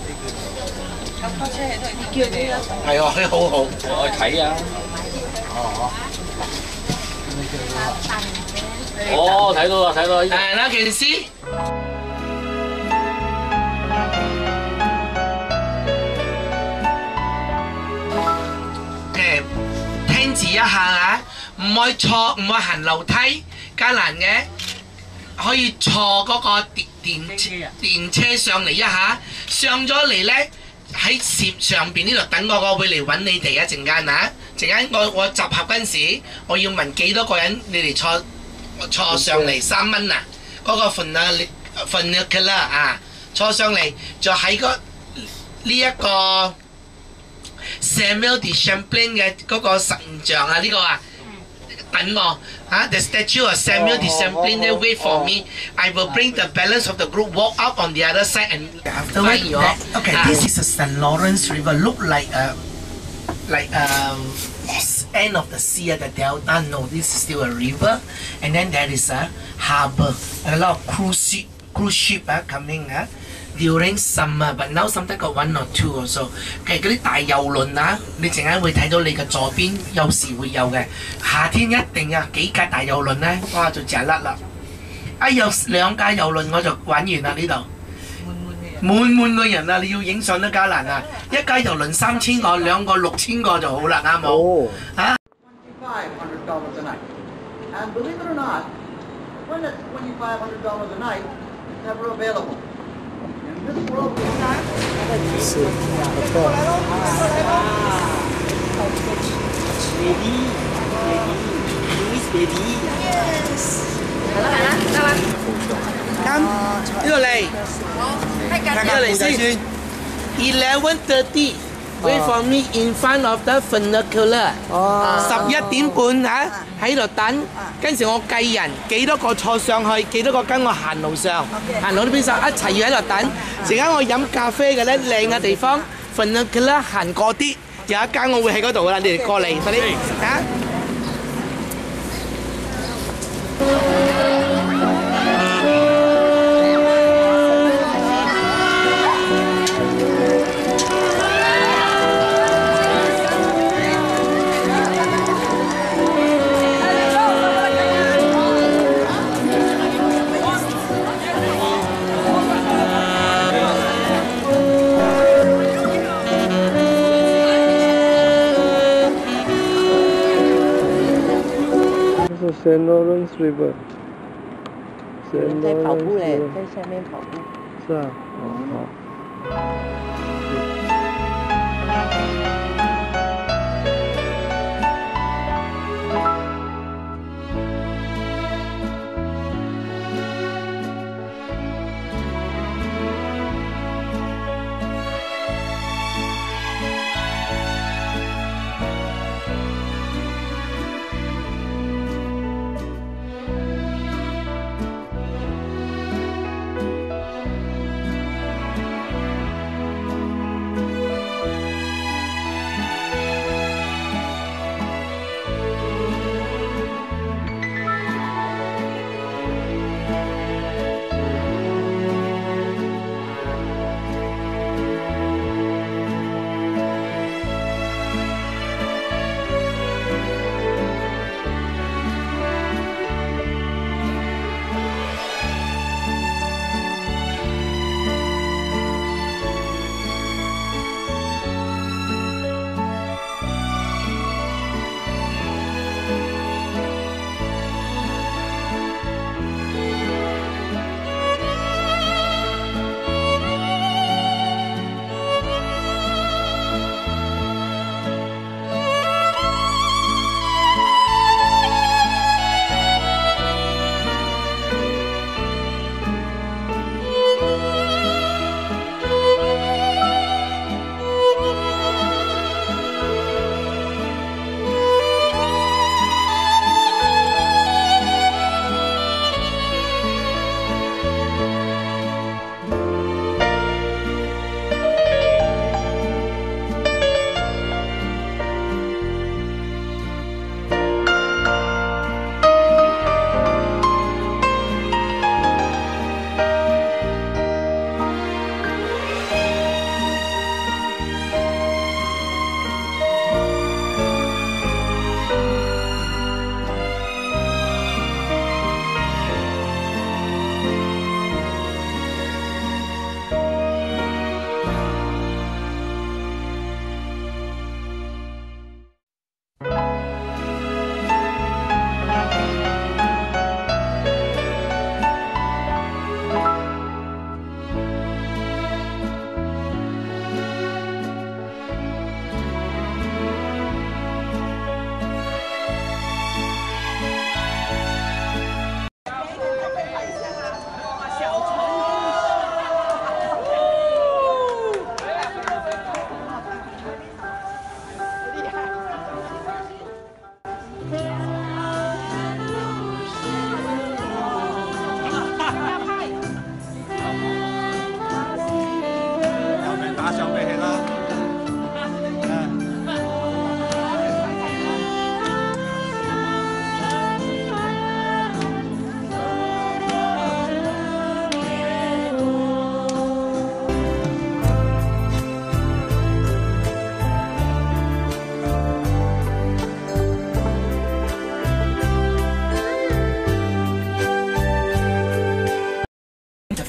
Speaker 7: 係啊，佢好好。我去睇啊。哦，睇到啦，睇到啦。誒，嗱，件事。誒，聽字一下啊，唔可以錯，唔可以行樓梯，艱難嘅。可以坐嗰個電電電車上嚟一下，上咗嚟咧。喺上邊呢度等我，我會嚟揾你哋一陣間啊！陣間我我集合嗰陣時，我要問幾多個人，你哋坐坐上嚟三蚊啊！嗰、那個份啊份嘅啦啊，坐上嚟就喺個呢一個 Samuel de Champlain 嘅嗰個神像啊，呢、這個啊等我啊 ！The statue of Samuel de Champlain there wait for me. I will bring the balance of the group walk up on the other side and afterward you. Okay, uh, this is a Saint Lawrence River. Look like a like a end of the sea at the delta. No, this is still a river. And then there is a harbour. A lot of cruise ship, cruise ship uh, coming. Uh, During summer, but now sometimes got one or two or so。其實嗰啲大遊輪啊，你陣間會睇到你嘅左邊有時會有嘅。夏天一定啊，幾架大遊輪咧，哇就正甩啦！啊有兩架遊輪我就玩完啦呢度。滿滿嘅人啊！你要影相都加難啊！一架遊輪三千個，兩個六千個就好啦，啱冇？嚇。
Speaker 12: twenty-five hundred dollars a night, and believe it or not, when it's twenty-five hundred dollars a night, it's never available. In this world, we have.
Speaker 1: 是，不错。Baby, baby, baby.
Speaker 3: Yes. 係啦係啦，得啦。
Speaker 7: 咁呢度嚟，呢度嚟先。Eleven thirty. Wait for me in front of the funicular。十一點半嚇喺度等，跟住我計人幾多個坐上去，幾多個跟我行路上，行路呢邊上一齊要喺度等。陣間我飲咖啡嘅咧，靚嘅地方 funicular 行過啲，有一間我會喺嗰度噶啦，你哋過嚟快啲嚇。
Speaker 1: Saint Lawrence River。
Speaker 11: 在跑步嘞，在下面跑步。
Speaker 1: 是啊，哦好。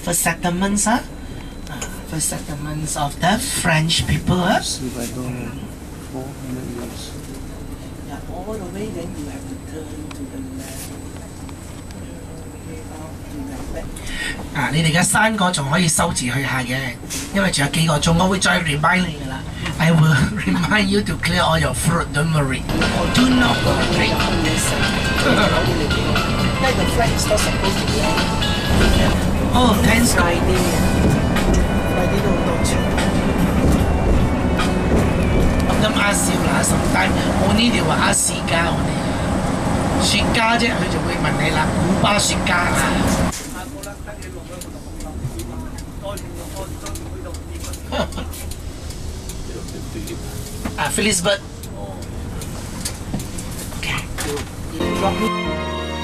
Speaker 7: first settlements 啊、uh, first settlements of the French people 啊。
Speaker 1: 四百多年 ，four hundred years.
Speaker 7: Yeah, all the way then you have to turn to the left. 啊！你哋嘅山歌仲可以收字去下嘅，因為仲有幾個鐘，我會再 remind 你㗎啦。I will remind you to clear all your fruit. Don't worry. Do not worry. 因為 the flag is not supposed to be on. Oh, thanks God. Friday 都好多錢。咁咁阿少嗱，什但我呢條話阿士家我哋雪茄啫，佢就會問你啦，古巴雪茄啊。啊 ，Philipsburg。Okay.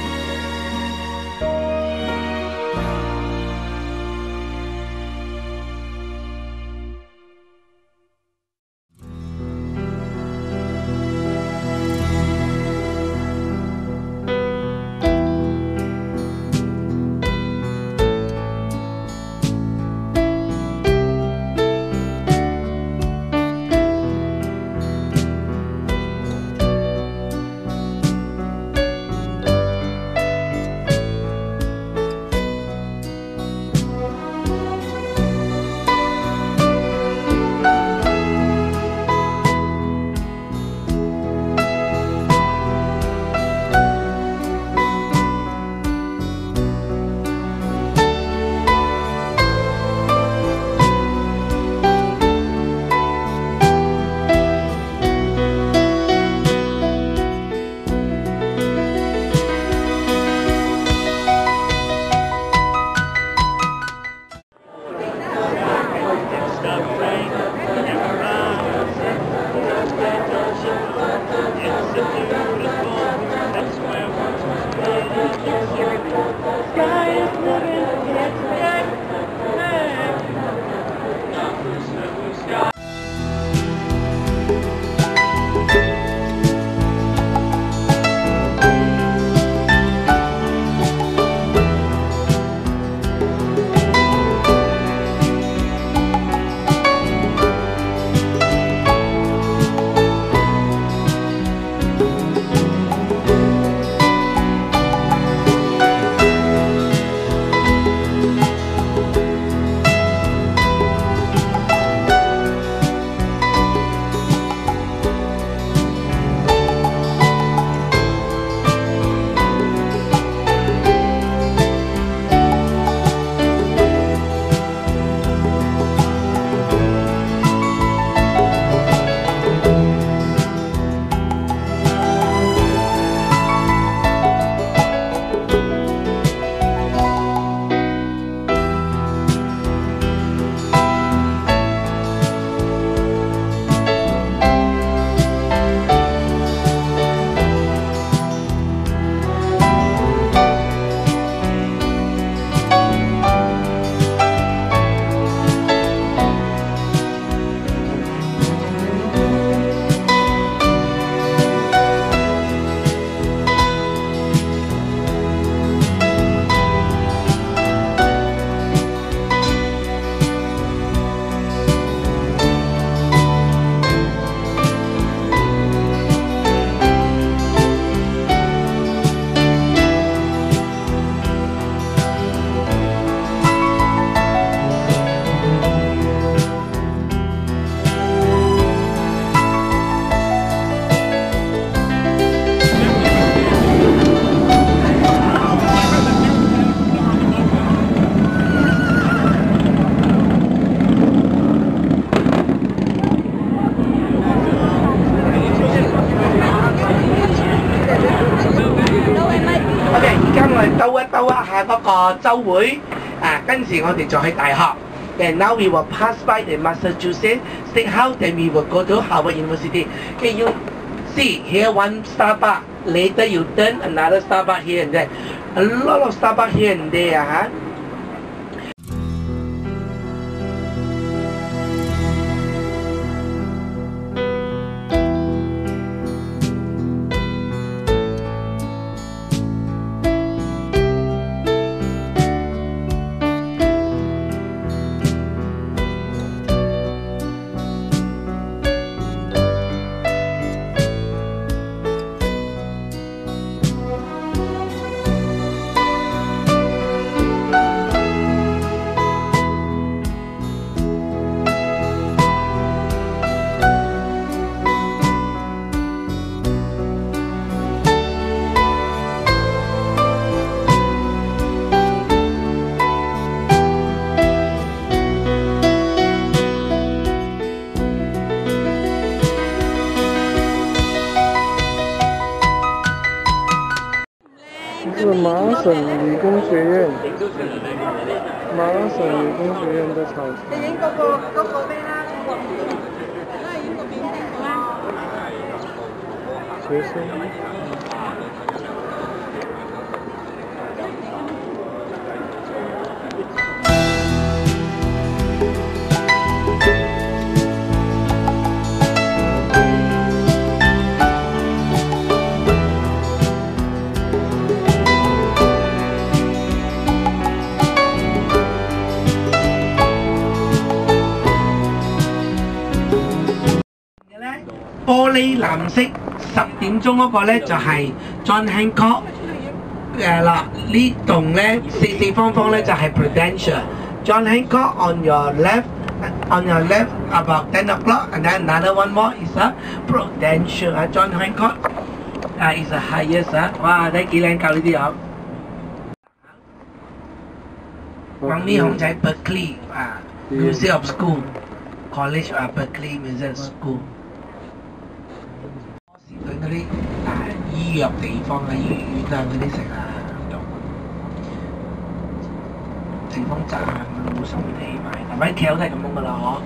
Speaker 7: OK， 而家我哋兜一兜一下嗰個州會，啊，跟住我哋就去大學。And now we will pass by the Massachusetts State House, then we will go to Harvard University. Can you see here one Starbucks? Later you turn another Starbucks here and there. A lot of Starbucks here and there, huh?
Speaker 1: 省理工學院，馬拉省理工學院的草場。你影嗰個嗰個咩啦？都係影個扁平啦。學生。
Speaker 7: 玻璃藍色十點鐘嗰個咧就係 John Hancock 誒啦，呢棟咧四四方方咧就係 Prudential。John Hancock on your left, on your left about ten o'clock, and then another one more is a Prudential 啊 ，John Hancock 啊 is the highest 啊，哇睇幾靚夠呢啲有。旁邊紅仔 Berkeley 啊 ，Museum of School College 啊 ，Berkeley Museum School。對嗰啲啊醫藥地方啊、醫院啊嗰啲食啊用，正方站啊冇心地買，但係橋都係咁樣噶啦嗬。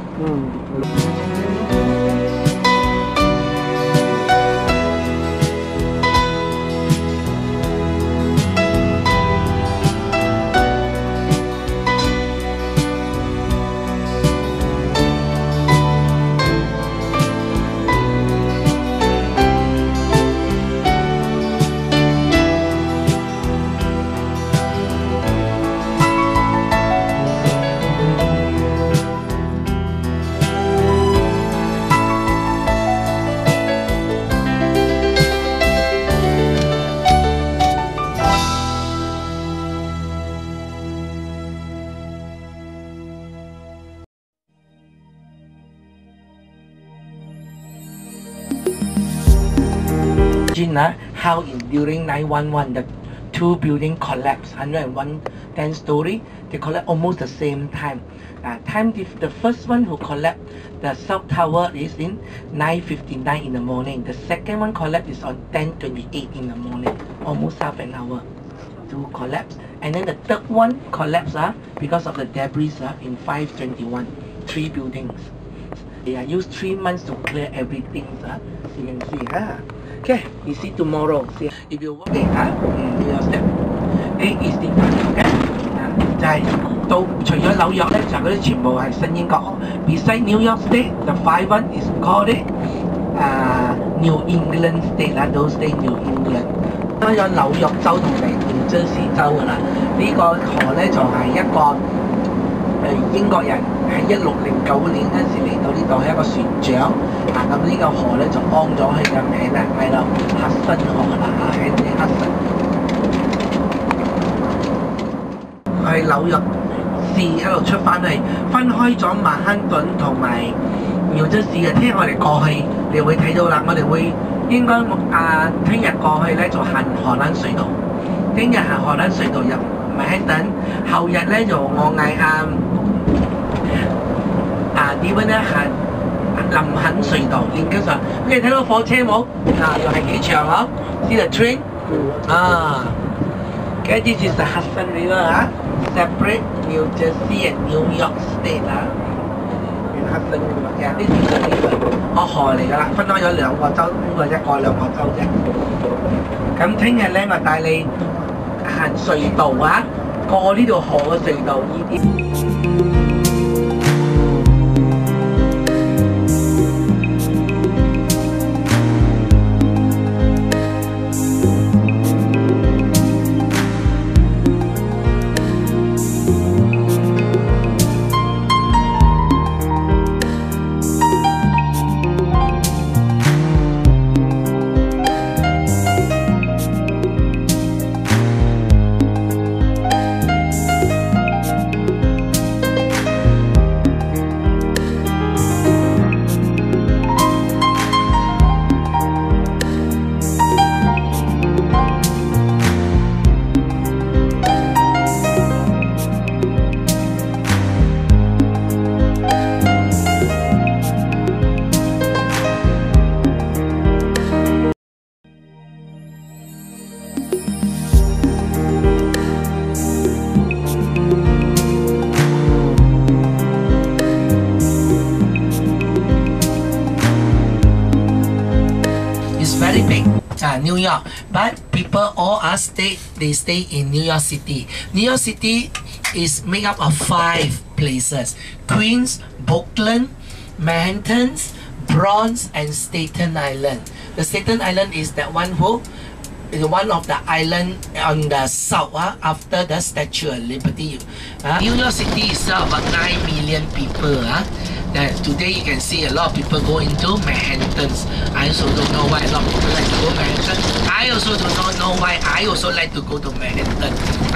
Speaker 7: 嗯。How in during nine one one the two building collapsed, one hundred one ten story, they collapsed almost the same time. Uh, time the first one who collapsed, the South Tower is in nine fifty-nine in the morning. The second one collapsed is on ten twenty-eight in the morning, almost half an hour to collapse. And then the third one collapsed uh, because of the debris uh, in five twenty-one, three buildings. They uh, used three months to clear everything. Uh, you can see. Uh. Okay, we see tomorrow. See, if you work it, huh? Mm, your step. A is the okay. 就係到除咗紐約咧，就嗰啲全部係新英國。Beside New York State, the five one is called it 啊、uh, New England State 啦 ，those days New England。咁有紐約州同埋紐澤西州㗎啦。呢、這個河咧就係、是、一個誒、呃、英國人喺一六零九年嗰陣時嚟到呢度係一個船長。啊，咁呢個河咧就安咗佢嘅名啦，係啦，黑森河啦嚇，喺啲黑森。去紐約市一路出翻去，分開咗曼克頓同埋紐澤市嘅。聽日我哋過去，你會睇到啦。我哋會應該啊，聽日過去咧就行荷蘭隧道，聽日行荷蘭隧道入曼克頓，後日咧就我嗌啊啊點樣咧行？林肯隧道，連經常你睇到火車冇？啊，又係幾長嗬 ？See the train？ 啊，跟住就是核心嚟啦嚇 ，separate New Jersey and New York State 啦，核心嚟㗎，其實呢啲就係個河嚟㗎啦，分開咗兩個州，呢個一個兩個州啫。咁聽日咧，我帶你行隧道啊，過呢條河嘅隧道呢啲。 New York, but people all are stay they stay in New York City. New York City is made up of five places: Queens, Brooklyn, Manhattan, Bronx, and Staten Island. The Staten Island is that one who is one of the island on the south uh, after the Statue of Liberty. Uh, New York City is about nine million people. Uh. That today you can see a lot of people go into Manhattan. I also don't know why a lot of people like to go to Manhattan. I also do not know why I also like to go to Manhattan.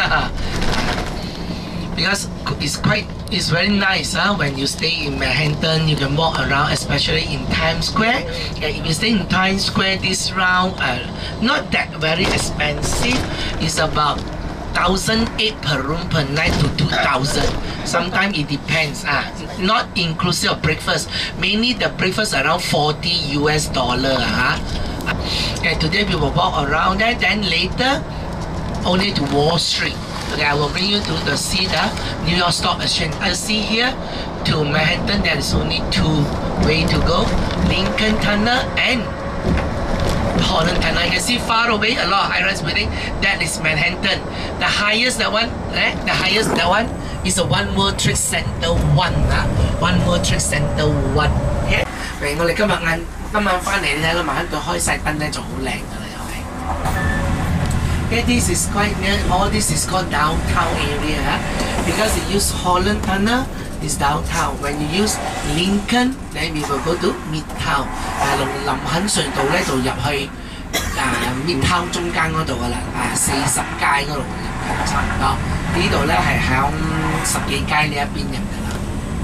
Speaker 7: Because it's quite, it's very nice huh? When you stay in Manhattan, you can walk around, especially in Times Square. Yeah, if you stay in Times Square, this round, uh, not that very expensive. It's about one thousand eight per room per night to two thousand. Sometimes it depends. Ah, not inclusive of breakfast. Mainly the breakfast around forty U S dollar. Ah. And today we will walk around that. Then later, only to Wall Street. Okay, I will bring you to the see the New York Stock Exchange. I see here to Manhattan there is only two way to go: Lincoln Tunnel and Holland Tunnel. You can see far away a lot of high-rise building. That is Manhattan. The highest that one, eh? The highest that one is a One World Trade Center One 啊 ，One World Trade Center One。嚟我哋今日晏今晚翻嚟，你睇到曼克頓開晒燈咧，就好靚㗎啦，又係。Okay, this is quite near. All this is called downtown area because you use Holland Tunnel is downtown. When you use Lincoln, then we will go to Midtown. 啊，林林肯隧道咧就入去啊 Midtown 中間嗰度噶啦，啊四十街嗰度差唔多。呢度咧係響十幾街呢一邊入噶啦。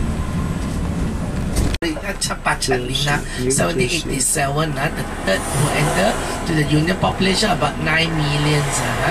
Speaker 7: 一七八七年啦 ，seventeen eighty seven 啊 ，the third who enter to the Union population about nine millions 啊。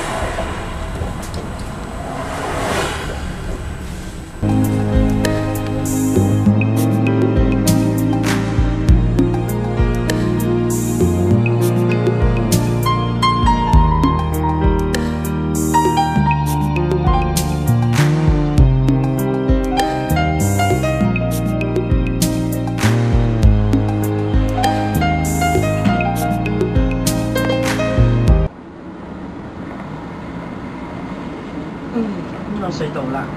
Speaker 7: 隧道啦，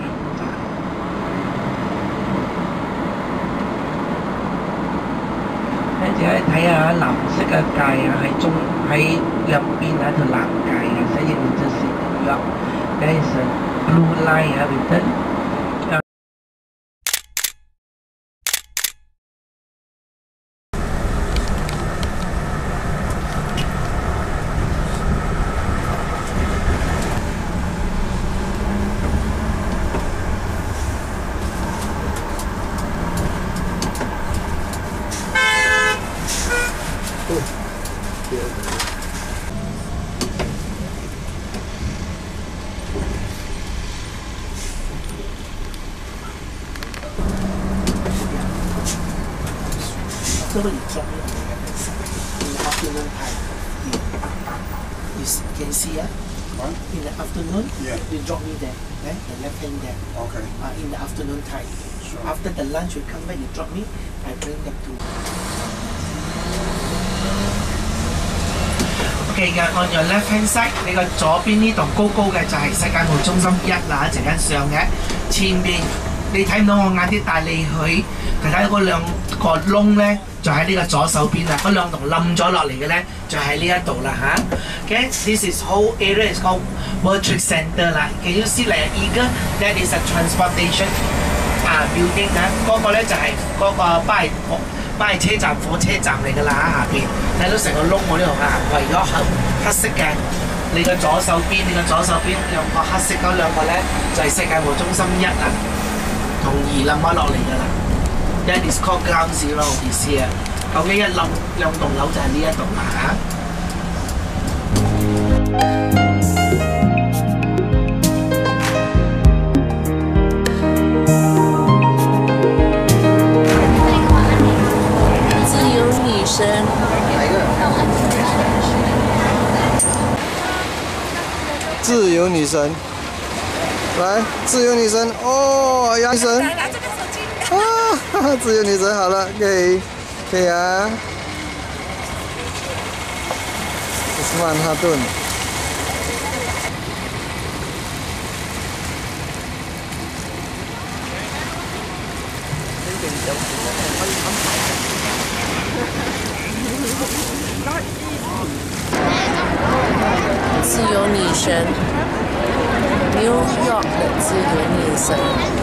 Speaker 7: 跟住咧睇下藍色嘅界啊，喺中喺入邊有一條藍界啊，所以你就是New York. There is a blue line啊，with So you drop me in the afternoon time. You can see ah, uh, in the afternoon, yeah. You drop me there, eh? The left hand there.
Speaker 13: Okay.
Speaker 7: Uh, in the afternoon time. Sure. After the lunch, you come back, you drop me, I bring them to. Okay, on your left hand side， 你個左邊呢棟高高嘅就係世界貿中心一啦，陣間上嘅前邊你睇唔到我眼啲，但係你去睇睇嗰兩個窿咧，就喺呢個左手邊啦。嗰兩棟冧咗落嚟嘅咧，就喺呢一度啦嚇。Okay, this is whole area is called World Trade Center 啦。Can you see like an eagle? That is a transportation 啊 building 啊，嗰個咧就係嗰個巴黎巴黎車站火車站嚟㗎啦，下邊睇到成個窿我呢度啊，圍咗黑黑色嘅。你個左手邊，你個左手邊兩個黑色嗰兩個咧，就係世界貿中心一啊，同二冧咗落嚟㗎啦。That is called ground zero is here。究竟一冧兩棟樓就係呢一棟啦嚇。
Speaker 1: 自由女神，来，自由女神，哦，女神，啊，自由女神，好了，可以，可以啊。 曼哈顿。
Speaker 11: 自由女神 ，New York 的自由女神。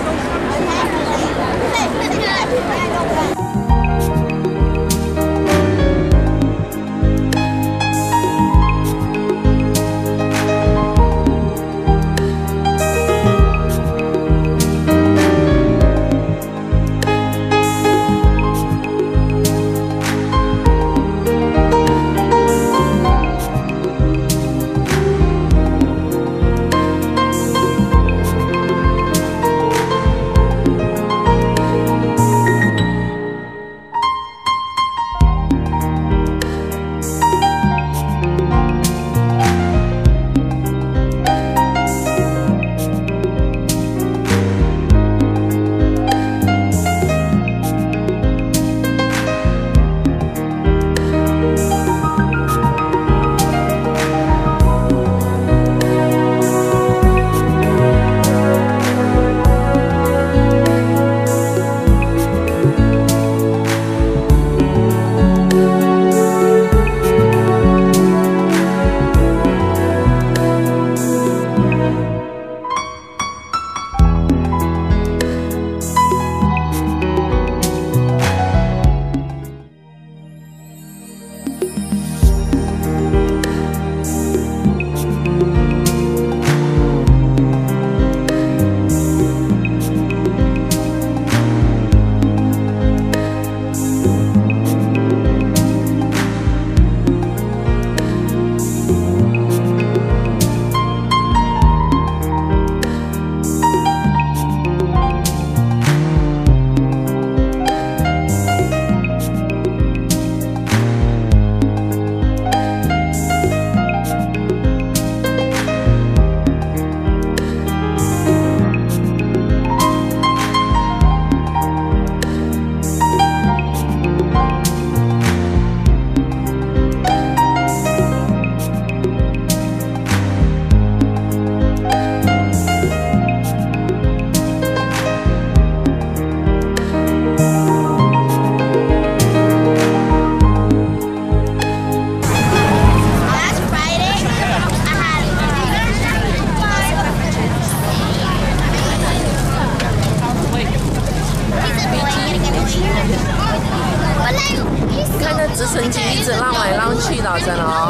Speaker 11: 看那直升机一直浪来浪去的，真的哦。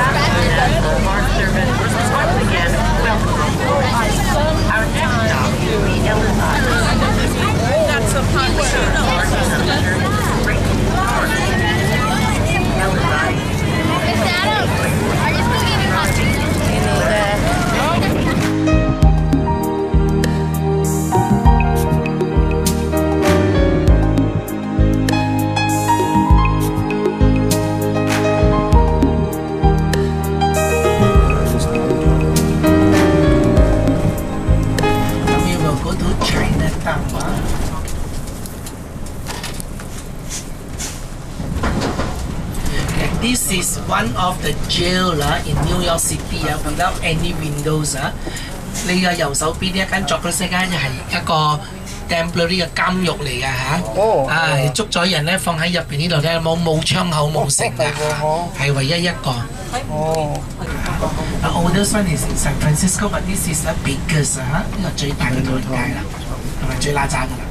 Speaker 7: This is one of the jail 啦 in New York City 啊 ，without any windows 啊。你嘅右手邊呢一間 chocolate 世界係一個 temporary 嘅監獄嚟㗎嚇。哦。啊，捉咗人咧放喺入邊呢度咧，冇冇窗口冇成㗎，係唯一一個。哦。The oldest one is in San Francisco, but this is the biggest 啊，呢個最大嘅台階啦，同埋最邋遢㗎啦。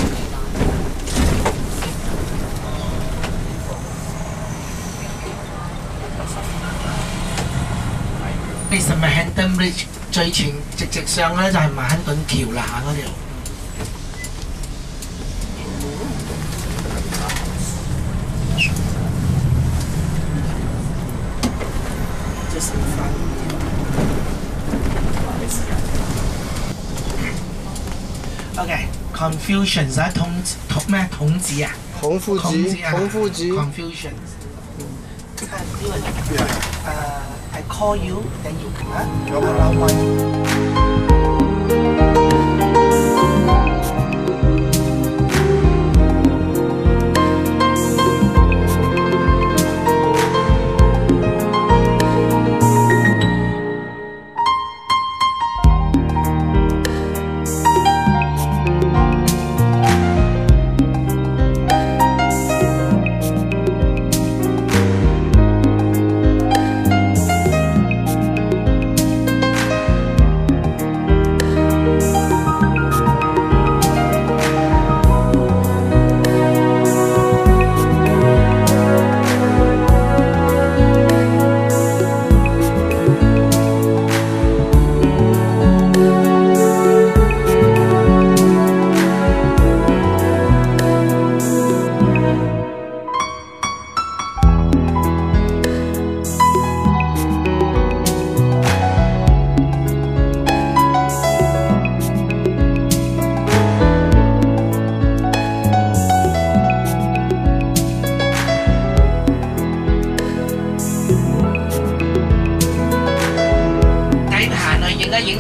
Speaker 7: 其實Manhattan Bridge 最前直直上咧就係曼肯頓橋啦嗰條。OK，Confucians 啊，統統咩統治啊？
Speaker 1: 孔夫子，孔夫子。
Speaker 7: Confucians。誒。I call you, then you come. You're around one.
Speaker 1: 呢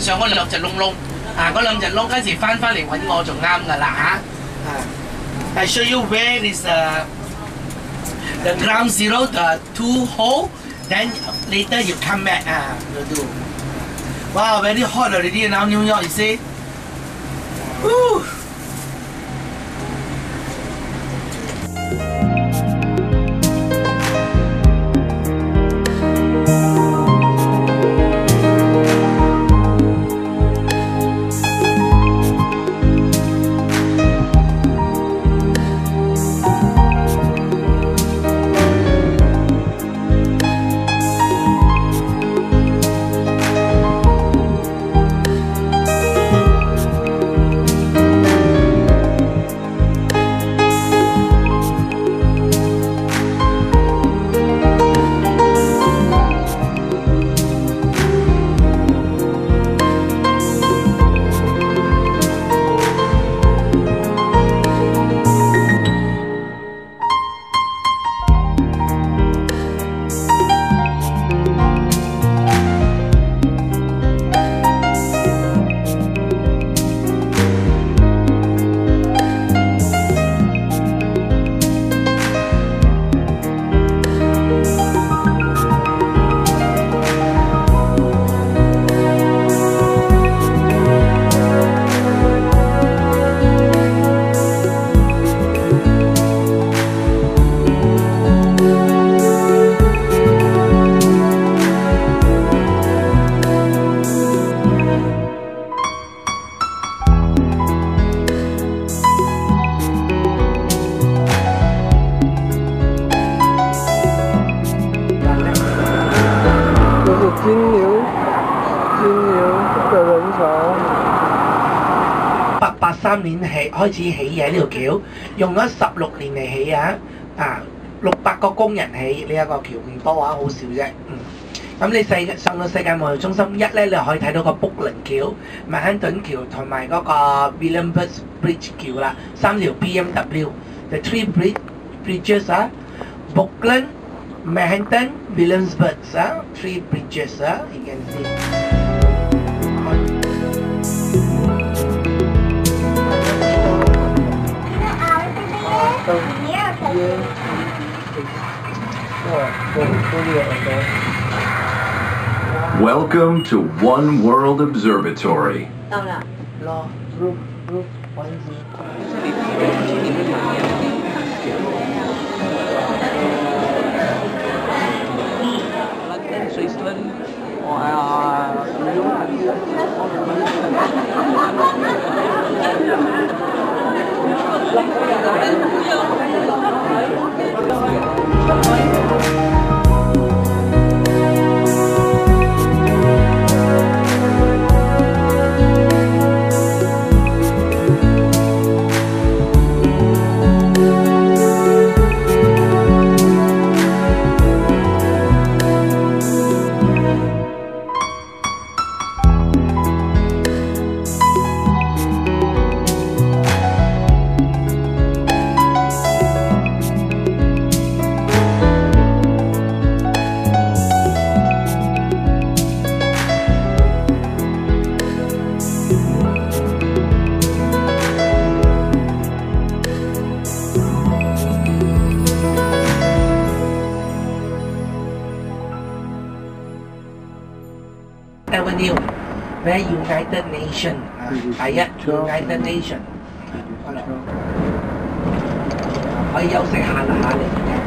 Speaker 7: 上嗰兩隻窿窿，啊嗰兩隻窿跟住翻翻嚟揾我就啱噶啦嚇。啊 I show you where is the the ground zero, the two hole. Then later you come back. Ah, you do. Wow, very hot already now, New York. You see? Woo!
Speaker 1: 金牛，金牛嘅人潮。
Speaker 7: 八八三年起開始起嘅呢條橋，用咗十六年嚟起啊！啊，六百個工人起呢一個橋唔多啊，好少啫。嗯。咁你世上到世界貿易中心一咧，你可以睇到個布林橋、曼肯頓橋同埋嗰個 Williamsburg Bridge 橋啦，三條 B M W。The three bridge bridges 啊 ，Brooklyn、Manhattan、Williamsburg 啊 ，three bridges 啊 ，you can see。
Speaker 13: Welcome to One World Observatory.
Speaker 7: 到了，咯，roof roof one zero。London, Switzerland, or Avenue, where United Nation 啊，第一 United Nation， 可以休息下啦嚇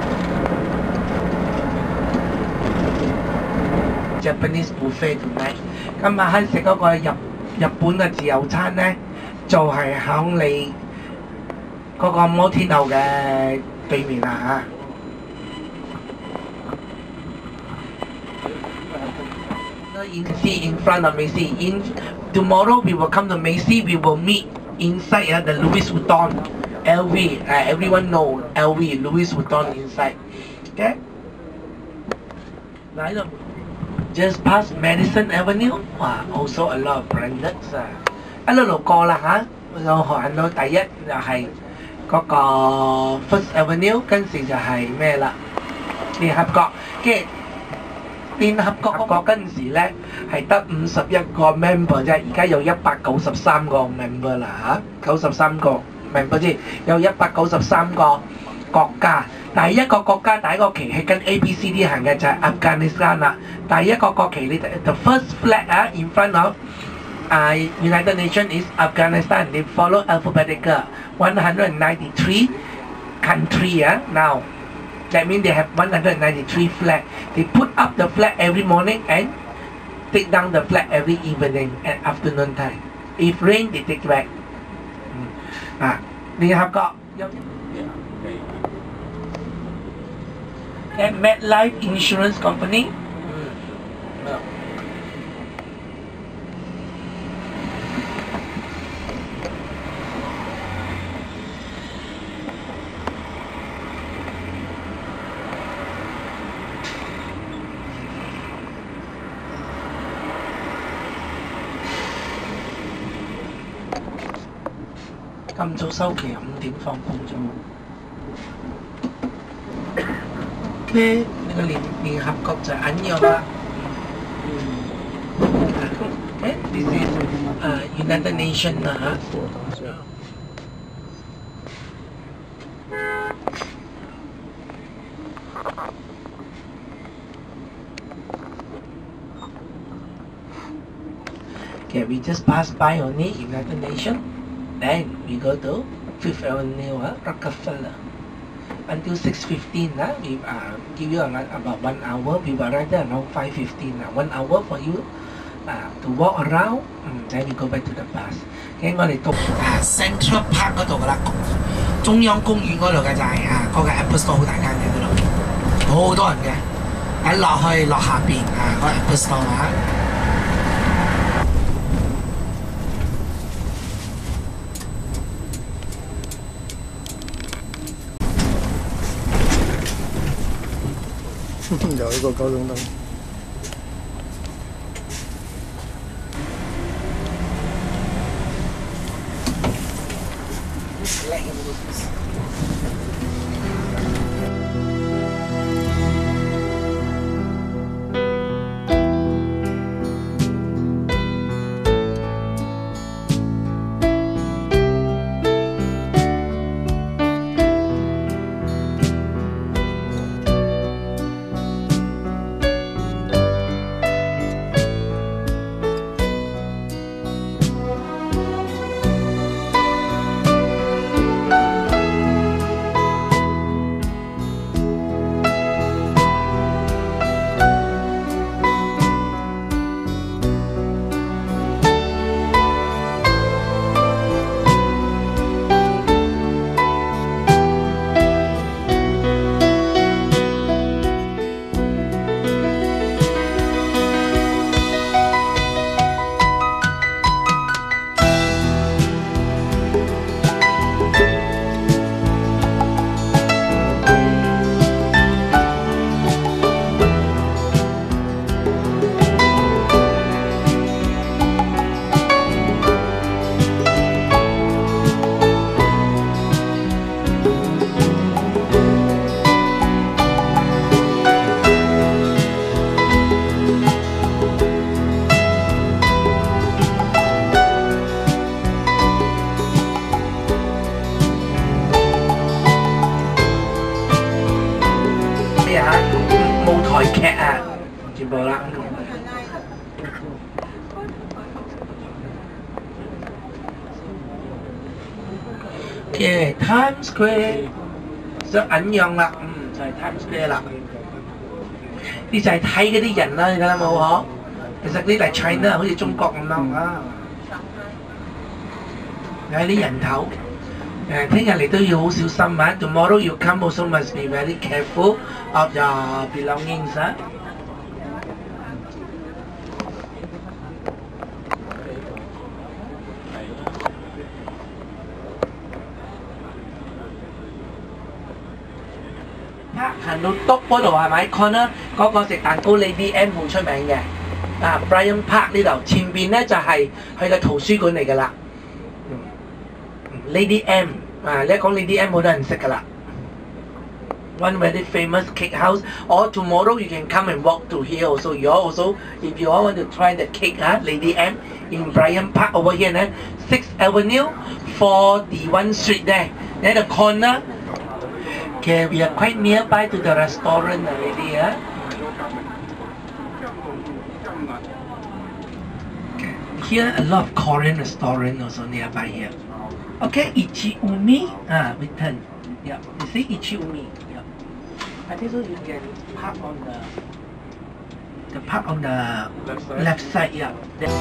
Speaker 7: 你。Japanese buffet tonight， 今晚喺食嗰個日日本嘅自由餐咧，就係響你嗰個摩天樓嘅對面啦嚇。In see in front of Macy. In tomorrow we will come to Macy. We will meet inside uh, the Louis Vuitton, L V. Uh, everyone know L V, Louis Vuitton inside. Okay. Right. Just past Madison Avenue. Wow, also a lot of branded. 一路路過啦嚇，我行到第一就係嗰個 First Avenue，跟住就係咩啦？聯合國，跟住聯合國嗰陣時咧係得五十一個 member 啫，而家有一百九十三個 member 啦嚇，九十三個 member 啫，有一百九十三個國家。第一個國家第一個旗係跟 A B C D 行嘅就係 Afghanistan 啦。第一個國旗你 the first flag 啊 in front of uh, United Nations is Afghanistan. They follow alphabetical. one hundred ninety-three country ah now. That means they have one hundred ninety-three flag. They put up the flag every morning and take down the flag every evening at afternoon time. If rain, they take back. 啊，聯合國有。At MetLife Insurance Company. Mm. No. 咁早收期五點放工啫喎。咩？呢個聯聯合國就緊要啦。誒 ，this is uh, United Nations 啊嚇。Okay, we just pass by only United Nations. Then we go to Fifth Avenue, uh, Rockefeller. Until six fifteen, uh, we uh, give you around about one hour. We will arrive there around five fifteen. Uh, one hour for you uh, to walk around. Um, then we go back to the bus. 咁我哋到啊 Central Park 嗰度噶啦，中央公園嗰度嘅就係啊嗰個 Apple Store 好大間嘅嗰度，好多人嘅。一落去落下邊啊嗰個 Apple Store 啊。
Speaker 1: 有一個九龍燈。
Speaker 7: 劇啊，全部啦。嘅 Times Square 就銀樣啦，嗯，就係 Times Square 啦。呢就係睇嗰啲人啦，你睇下冇嗬？其實啲嚟 China 好似中國咁樣啊，睇啲人頭。誒，聽日嚟都要好小心啊 ！Tomorrow you come also must be very careful of your belongings 啊。行到篤嗰度係咪 corner 嗰個食蛋糕 Lady M 好出名嘅啊 Bryant Park 呢度前邊咧就係佢嘅圖書館嚟㗎啦。Lady M 啊，你一講 Lady M 好多人識㗎啦。 one very famous cake house. Or tomorrow you can come and walk to here also. You all also, if you all want to try the cake, huh? Lady M in Bryant Park over here, huh? sixth Avenue, forty-one Street there. Then the corner. Okay, we are quite nearby to the restaurant already, huh? Okay. Here a lot of Korean restaurant also nearby here. Okay, Ichiumi, ah, we turn. Yeah, you see Ichiumi. Yeah. I think so you can park on the the park on the left side. Left side, yeah. Then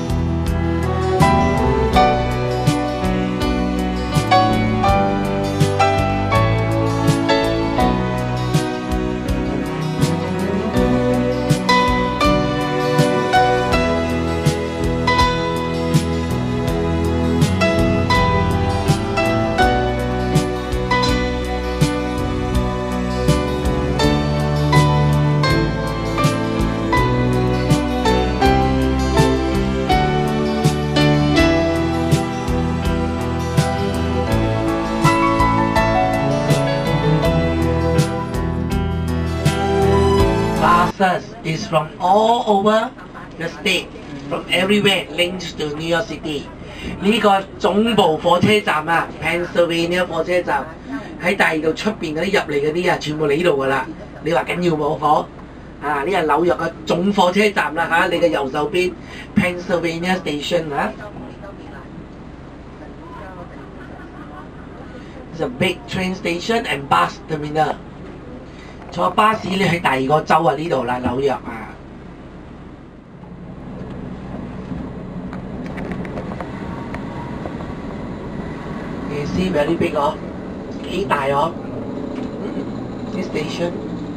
Speaker 7: is from all over the state, from everywhere links to New York City. 呢個總部火車站啊 ，Pennsylvania 火車站喺第二度出邊嗰啲入嚟嗰啲啊，全部嚟呢度㗎啦。你話緊要冇火？啊，呢係紐約嘅總火車站啦嚇，你嘅右手邊 Pennsylvania Station 啊。It's a big train station and bus terminal. 坐巴士你去第二個州啊，呢度啦，紐約啊。You see very big 哦，幾大哦。This station.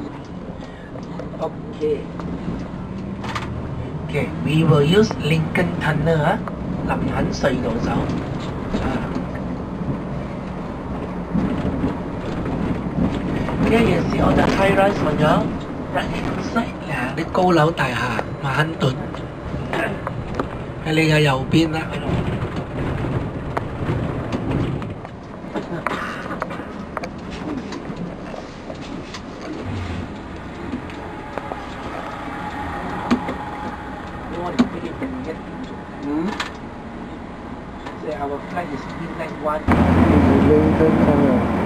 Speaker 7: Okay. Okay, we will use Lincoln Tunnel 啊，林肯隧道走。啊。而家有時我哋 high rise 揾咗 right hand side 啊，啲高樓大廈曼哈頓喺你嘅右邊啦。嗯，即係 our flight is midnight one。Lincoln Tunnel。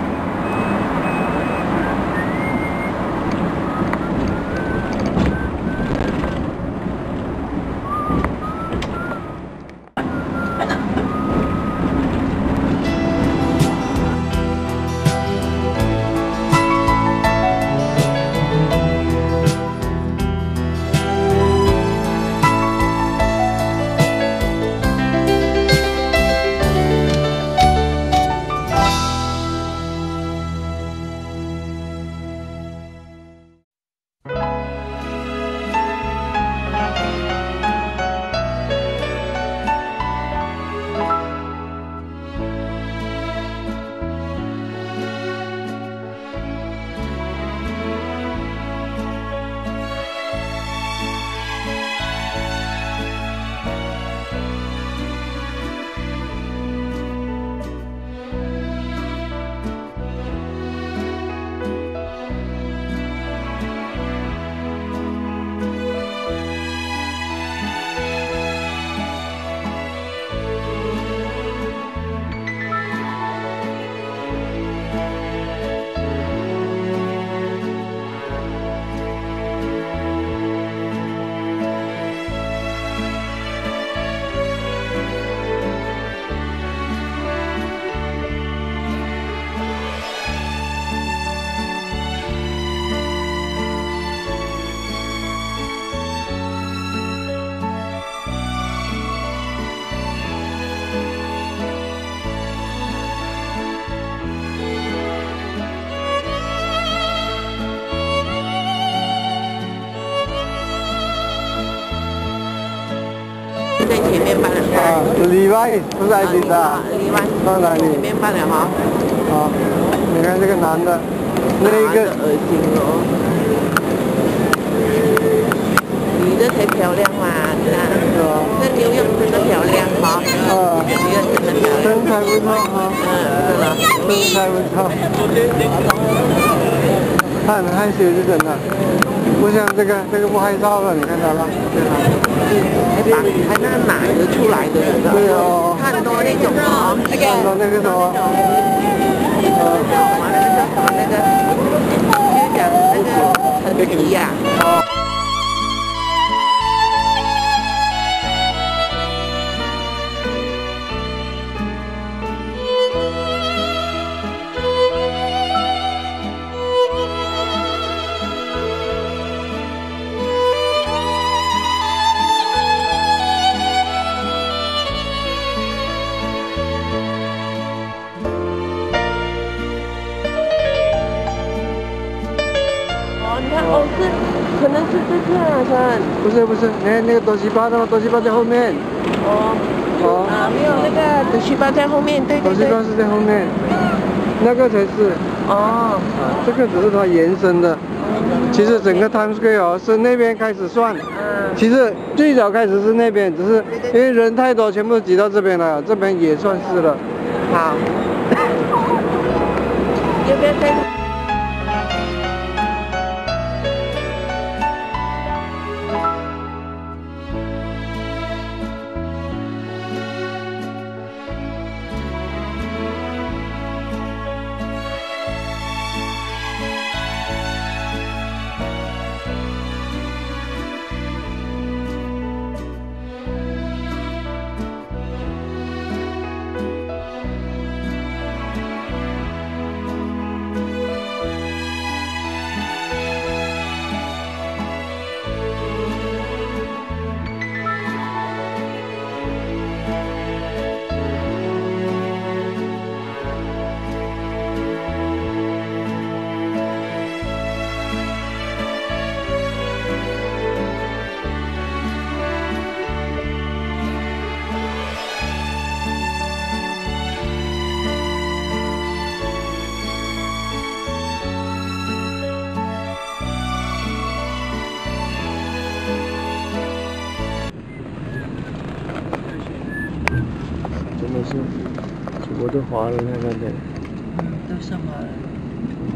Speaker 14: 在前面搬了。
Speaker 1: 啊，里外不在里的。
Speaker 14: 里外。
Speaker 1: 到哪里？
Speaker 14: 前面搬了哈。
Speaker 1: 好，你看这个男的，那个。
Speaker 14: 恶心哦。女的才漂亮嘛，是吧？那牛肉真的漂亮哈。啊。女的真的漂亮。身材不错哈。嗯，是了。
Speaker 1: 这是蔡文超，他很害羞是真的。不像这个这个不害臊了，你看他了，对吧？
Speaker 14: 还把还那个奶的出来的，
Speaker 1: 对哦。
Speaker 14: 看多那种哦，那个
Speaker 1: 看到那个什么，呃，
Speaker 14: 叫什么那个叫什么那个，就讲那个陈皮呀。哦，是，可能是这片啊，山。
Speaker 1: 不是不是，那那个多西巴的多西巴在后面。
Speaker 14: 哦。哦。啊，没有那个多西巴在后面，对对对。
Speaker 1: 多西巴是在后面，那个才是。
Speaker 14: 哦。
Speaker 1: 啊，这个只是它延伸的。其实整个 Times Square 是那边开始算。嗯。其实最早开始是那边，只是因为人太多，全部挤到这边来了，这边也算是了。
Speaker 14: 好。要不要再？
Speaker 1: 真的是，我都滑了那个的。
Speaker 14: 嗯，都是滑了。